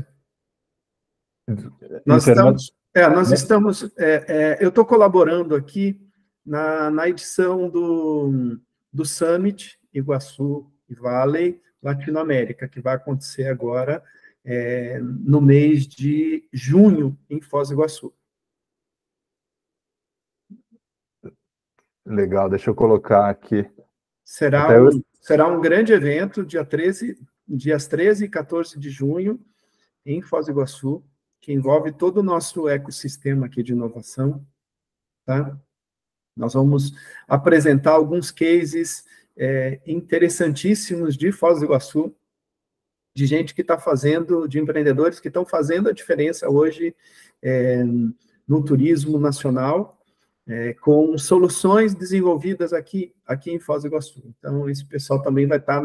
Eu estou colaborando aqui na edição do Summit Iguaçu Valley Latinoamérica, que vai acontecer agora no mês de junho, em Foz do Iguaçu. Legal, deixa eu colocar aqui. Será um grande evento, dias 13 e 14 de junho, em Foz do Iguaçu, que envolve todo o nosso ecossistema aqui de inovação. Tá? Nós vamos apresentar alguns cases interessantíssimos de Foz do Iguaçu, de gente que está fazendo, de empreendedores que estão fazendo a diferença hoje no turismo nacional, com soluções desenvolvidas aqui em Foz do Iguaçu. Então, esse pessoal também vai estar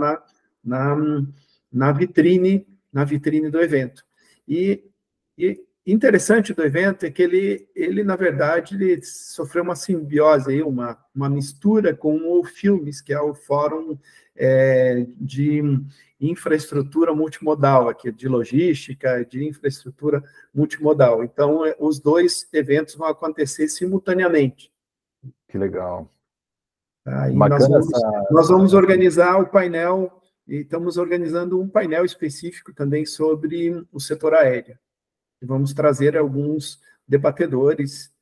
na vitrine do evento. E interessante do evento é que ele na verdade, ele sofreu uma simbiose, aí, uma mistura com o Filmes, que é o Fórum de Infraestrutura Multimodal, aqui, de logística, de infraestrutura multimodal. Então, os dois eventos vão acontecer simultaneamente. Que legal. Aí nós vamos organizar o painel, e estamos organizando um painel específico também sobre o setor aéreo. E vamos trazer alguns debatedores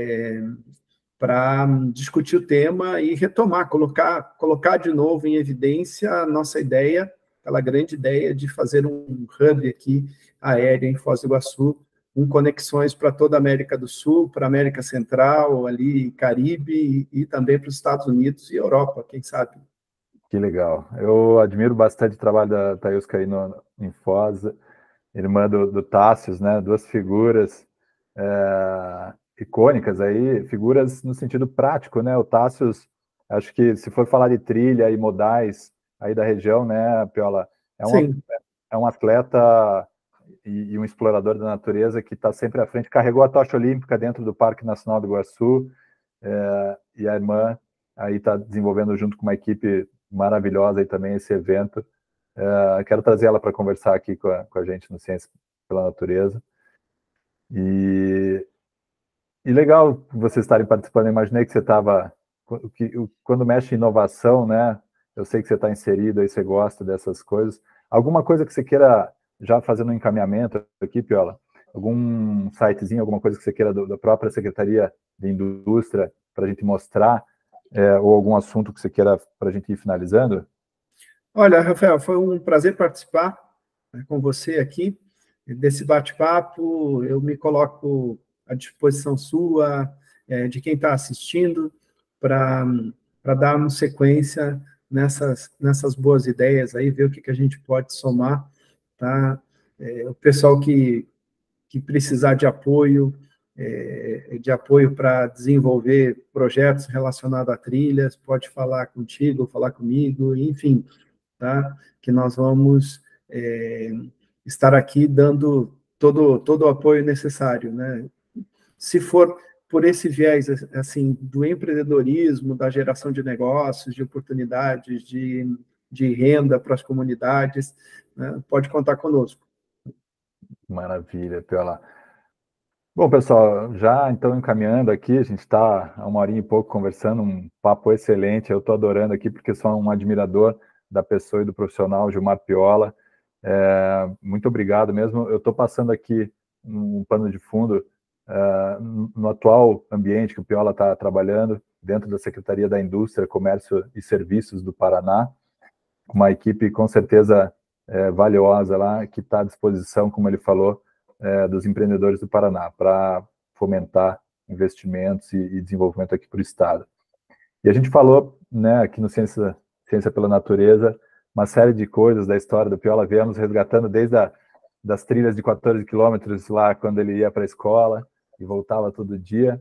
para discutir o tema e retomar, colocar de novo em evidência a nossa ideia, aquela grande ideia de fazer um hub aqui aéreo em Foz do Iguaçu, com conexões para toda a América do Sul, para a América Central, ali Caribe e também para os Estados Unidos e Europa, quem sabe. Que legal. Eu admiro bastante o trabalho da Thailska aí em Foz, irmã do Tássios, né? Duas figuras icônicas aí, figuras no sentido prático, né? O Tássios, acho que se for falar de trilha e modais aí da região, né, Piola, é um atleta e um explorador da natureza que está sempre à frente, carregou a tocha olímpica dentro do Parque Nacional do Iguaçu, e a irmã aí está desenvolvendo junto com uma equipe maravilhosa aí também esse evento. Quero trazer ela para conversar aqui com a gente no Ciência pela Natureza. E legal vocês estarem participando. Eu imaginei que você estava... Quando mexe em inovação, né? Eu sei que você está inserido aí, você gosta dessas coisas. Alguma coisa que você queira já fazendo um encaminhamento aqui, Piola? Algum sitezinho, alguma coisa que você queira da própria Secretaria de Indústria para a gente mostrar? Ou algum assunto que você queira para a gente ir finalizando? Olha, Rafael, foi um prazer participar, né, com você aqui desse bate-papo. Eu me coloco à disposição sua, de quem está assistindo, para darmos sequência nessas boas ideias aí, ver o que a gente pode somar, tá? O pessoal que precisar de apoio para desenvolver projetos relacionados a trilhas, pode falar contigo, falar comigo, enfim, tá? Que nós vamos estar aqui dando todo o apoio necessário, né? Se for por esse viés assim do empreendedorismo, da geração de negócios, de oportunidades, de renda para as comunidades, né? Pode contar conosco. Maravilha, Piola. Bom, pessoal, já então encaminhando aqui, a gente está há 1 horinha e pouco conversando, um papo excelente. Eu estou adorando aqui porque sou um admirador da pessoa e do profissional Gilmar Piola. Muito obrigado mesmo. Eu estou passando aqui um pano de fundo no atual ambiente que o Piola está trabalhando, dentro da Secretaria da Indústria, Comércio e Serviços do Paraná, uma equipe com certeza valiosa lá, que está à disposição, como ele falou, dos empreendedores do Paraná, para fomentar investimentos e desenvolvimento aqui para o Estado. E a gente falou, né, aqui no Ciência pela Natureza, uma série de coisas da história do Piola, viemos resgatando desde das trilhas de 14 quilômetros lá, quando ele ia para a escola e voltava todo dia,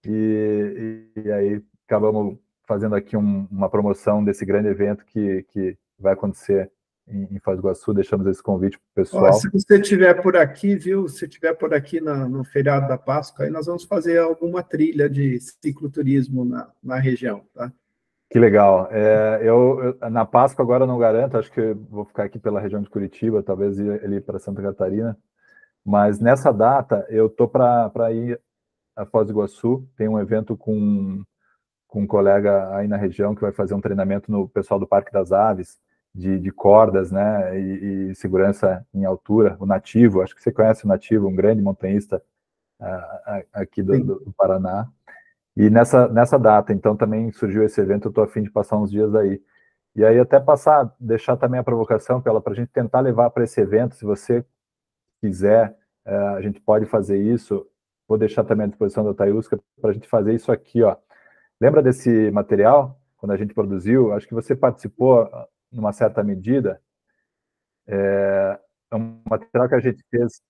e aí acabamos fazendo aqui uma promoção desse grande evento que vai acontecer em Foz do Iguaçu. Deixamos esse convite para o pessoal. Se você estiver por aqui, viu? Se estiver por aqui no feriado da Páscoa, aí nós vamos fazer alguma trilha de cicloturismo na região, tá? Que legal. Eu na Páscoa agora não garanto, acho que vou ficar aqui pela região de Curitiba, talvez ir ali para Santa Catarina, mas nessa data eu tô para ir a Foz do Iguaçu. Tem um evento com um colega aí na região que vai fazer um treinamento no pessoal do Parque das Aves, de cordas, né, e segurança em altura. O Nativo, acho que você conhece o Nativo, um grande montanhista aqui do Paraná. E nessa data, então, também surgiu esse evento. Eu estou a fim de passar uns dias aí. E aí até deixar também a provocação para a gente tentar levar para esse evento, se você quiser, a gente pode fazer isso. Vou deixar também à disposição da Thailska para a gente fazer isso aqui, ó. Lembra desse material, quando a gente produziu? Acho que você participou numa certa medida. É um material que a gente fez.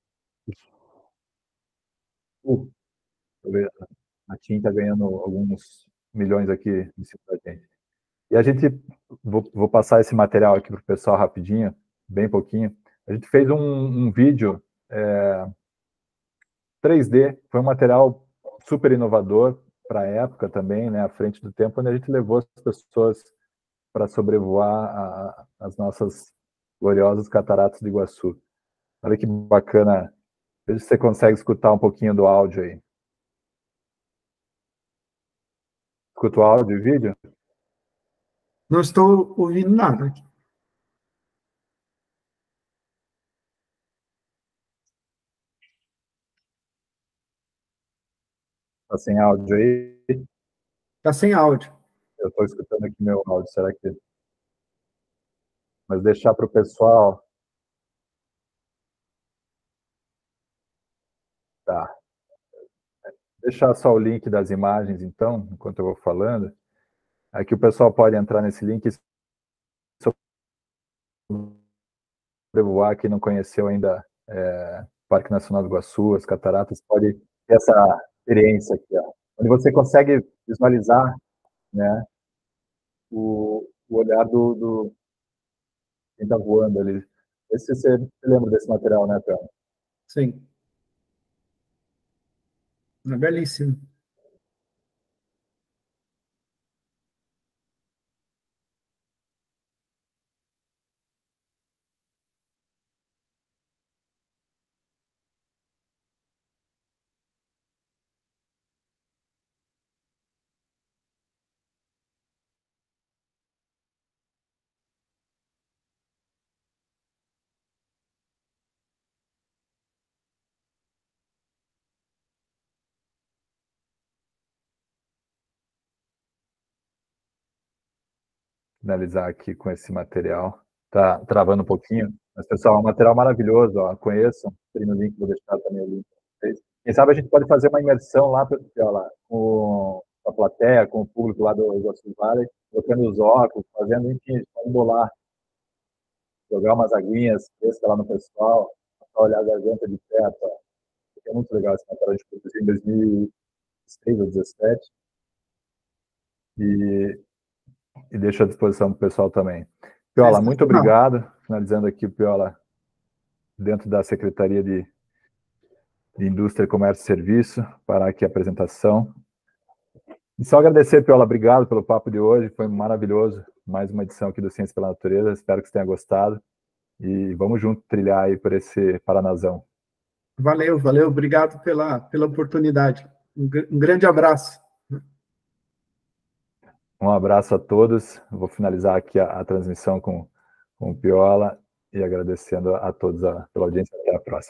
A TIM está ganhando alguns milhões aqui em cima da gente. E a gente, vou passar esse material aqui para o pessoal rapidinho, bem pouquinho. A gente fez um vídeo 3D, foi um material super inovador para a época também, né, à frente do tempo, onde a gente levou as pessoas para sobrevoar as nossas gloriosas cataratas do Iguaçu. Olha que bacana. Veja se você consegue escutar um pouquinho do áudio aí. Escuta o áudio e vídeo? Não estou ouvindo nada aqui. Está sem áudio aí? Está sem áudio. Eu estou escutando aqui meu áudio, será que... Mas deixar para o pessoal... Tá. Deixar só o link das imagens, então, enquanto eu vou falando. Aqui o pessoal pode entrar nesse link e sobrevoar, quem não conheceu ainda Parque Nacional do Iguaçu, as cataratas, pode ter essa experiência aqui, ó, onde você consegue visualizar, né, o olhar do quem está voando ali. Esse, você lembra desse material, né, Pedro? Sim. É belíssimo. Finalizar aqui com esse material. Tá travando um pouquinho, mas, pessoal, é um material maravilhoso, ó, conheçam, tem no link, vou deixar também o link para vocês. Quem sabe a gente pode fazer uma imersão lá, lá com a plateia, com o público lá do Iguaçu Valley, colocando os óculos, fazendo, enfim, a gente pode bolar, jogar umas aguinhas frescas lá no pessoal, só olhar a garganta de perto, ó. É muito legal esse material, a gente produziu em 2016 ou 2017, e deixo à disposição para o pessoal também. Piola, muito obrigado. Finalizando aqui, o Piola, dentro da Secretaria de Indústria, Comércio e Serviço, para aqui a apresentação. E só agradecer, Piola, obrigado pelo papo de hoje, foi maravilhoso. Mais uma edição aqui do Ciência pela Natureza, espero que você tenha gostado. E vamos junto trilhar aí por esse Paranazão. Valeu, valeu, obrigado pela oportunidade. Um grande abraço. Um abraço a todos. Vou finalizar aqui a transmissão com o Piola e agradecendo a todos pela audiência. Até a próxima.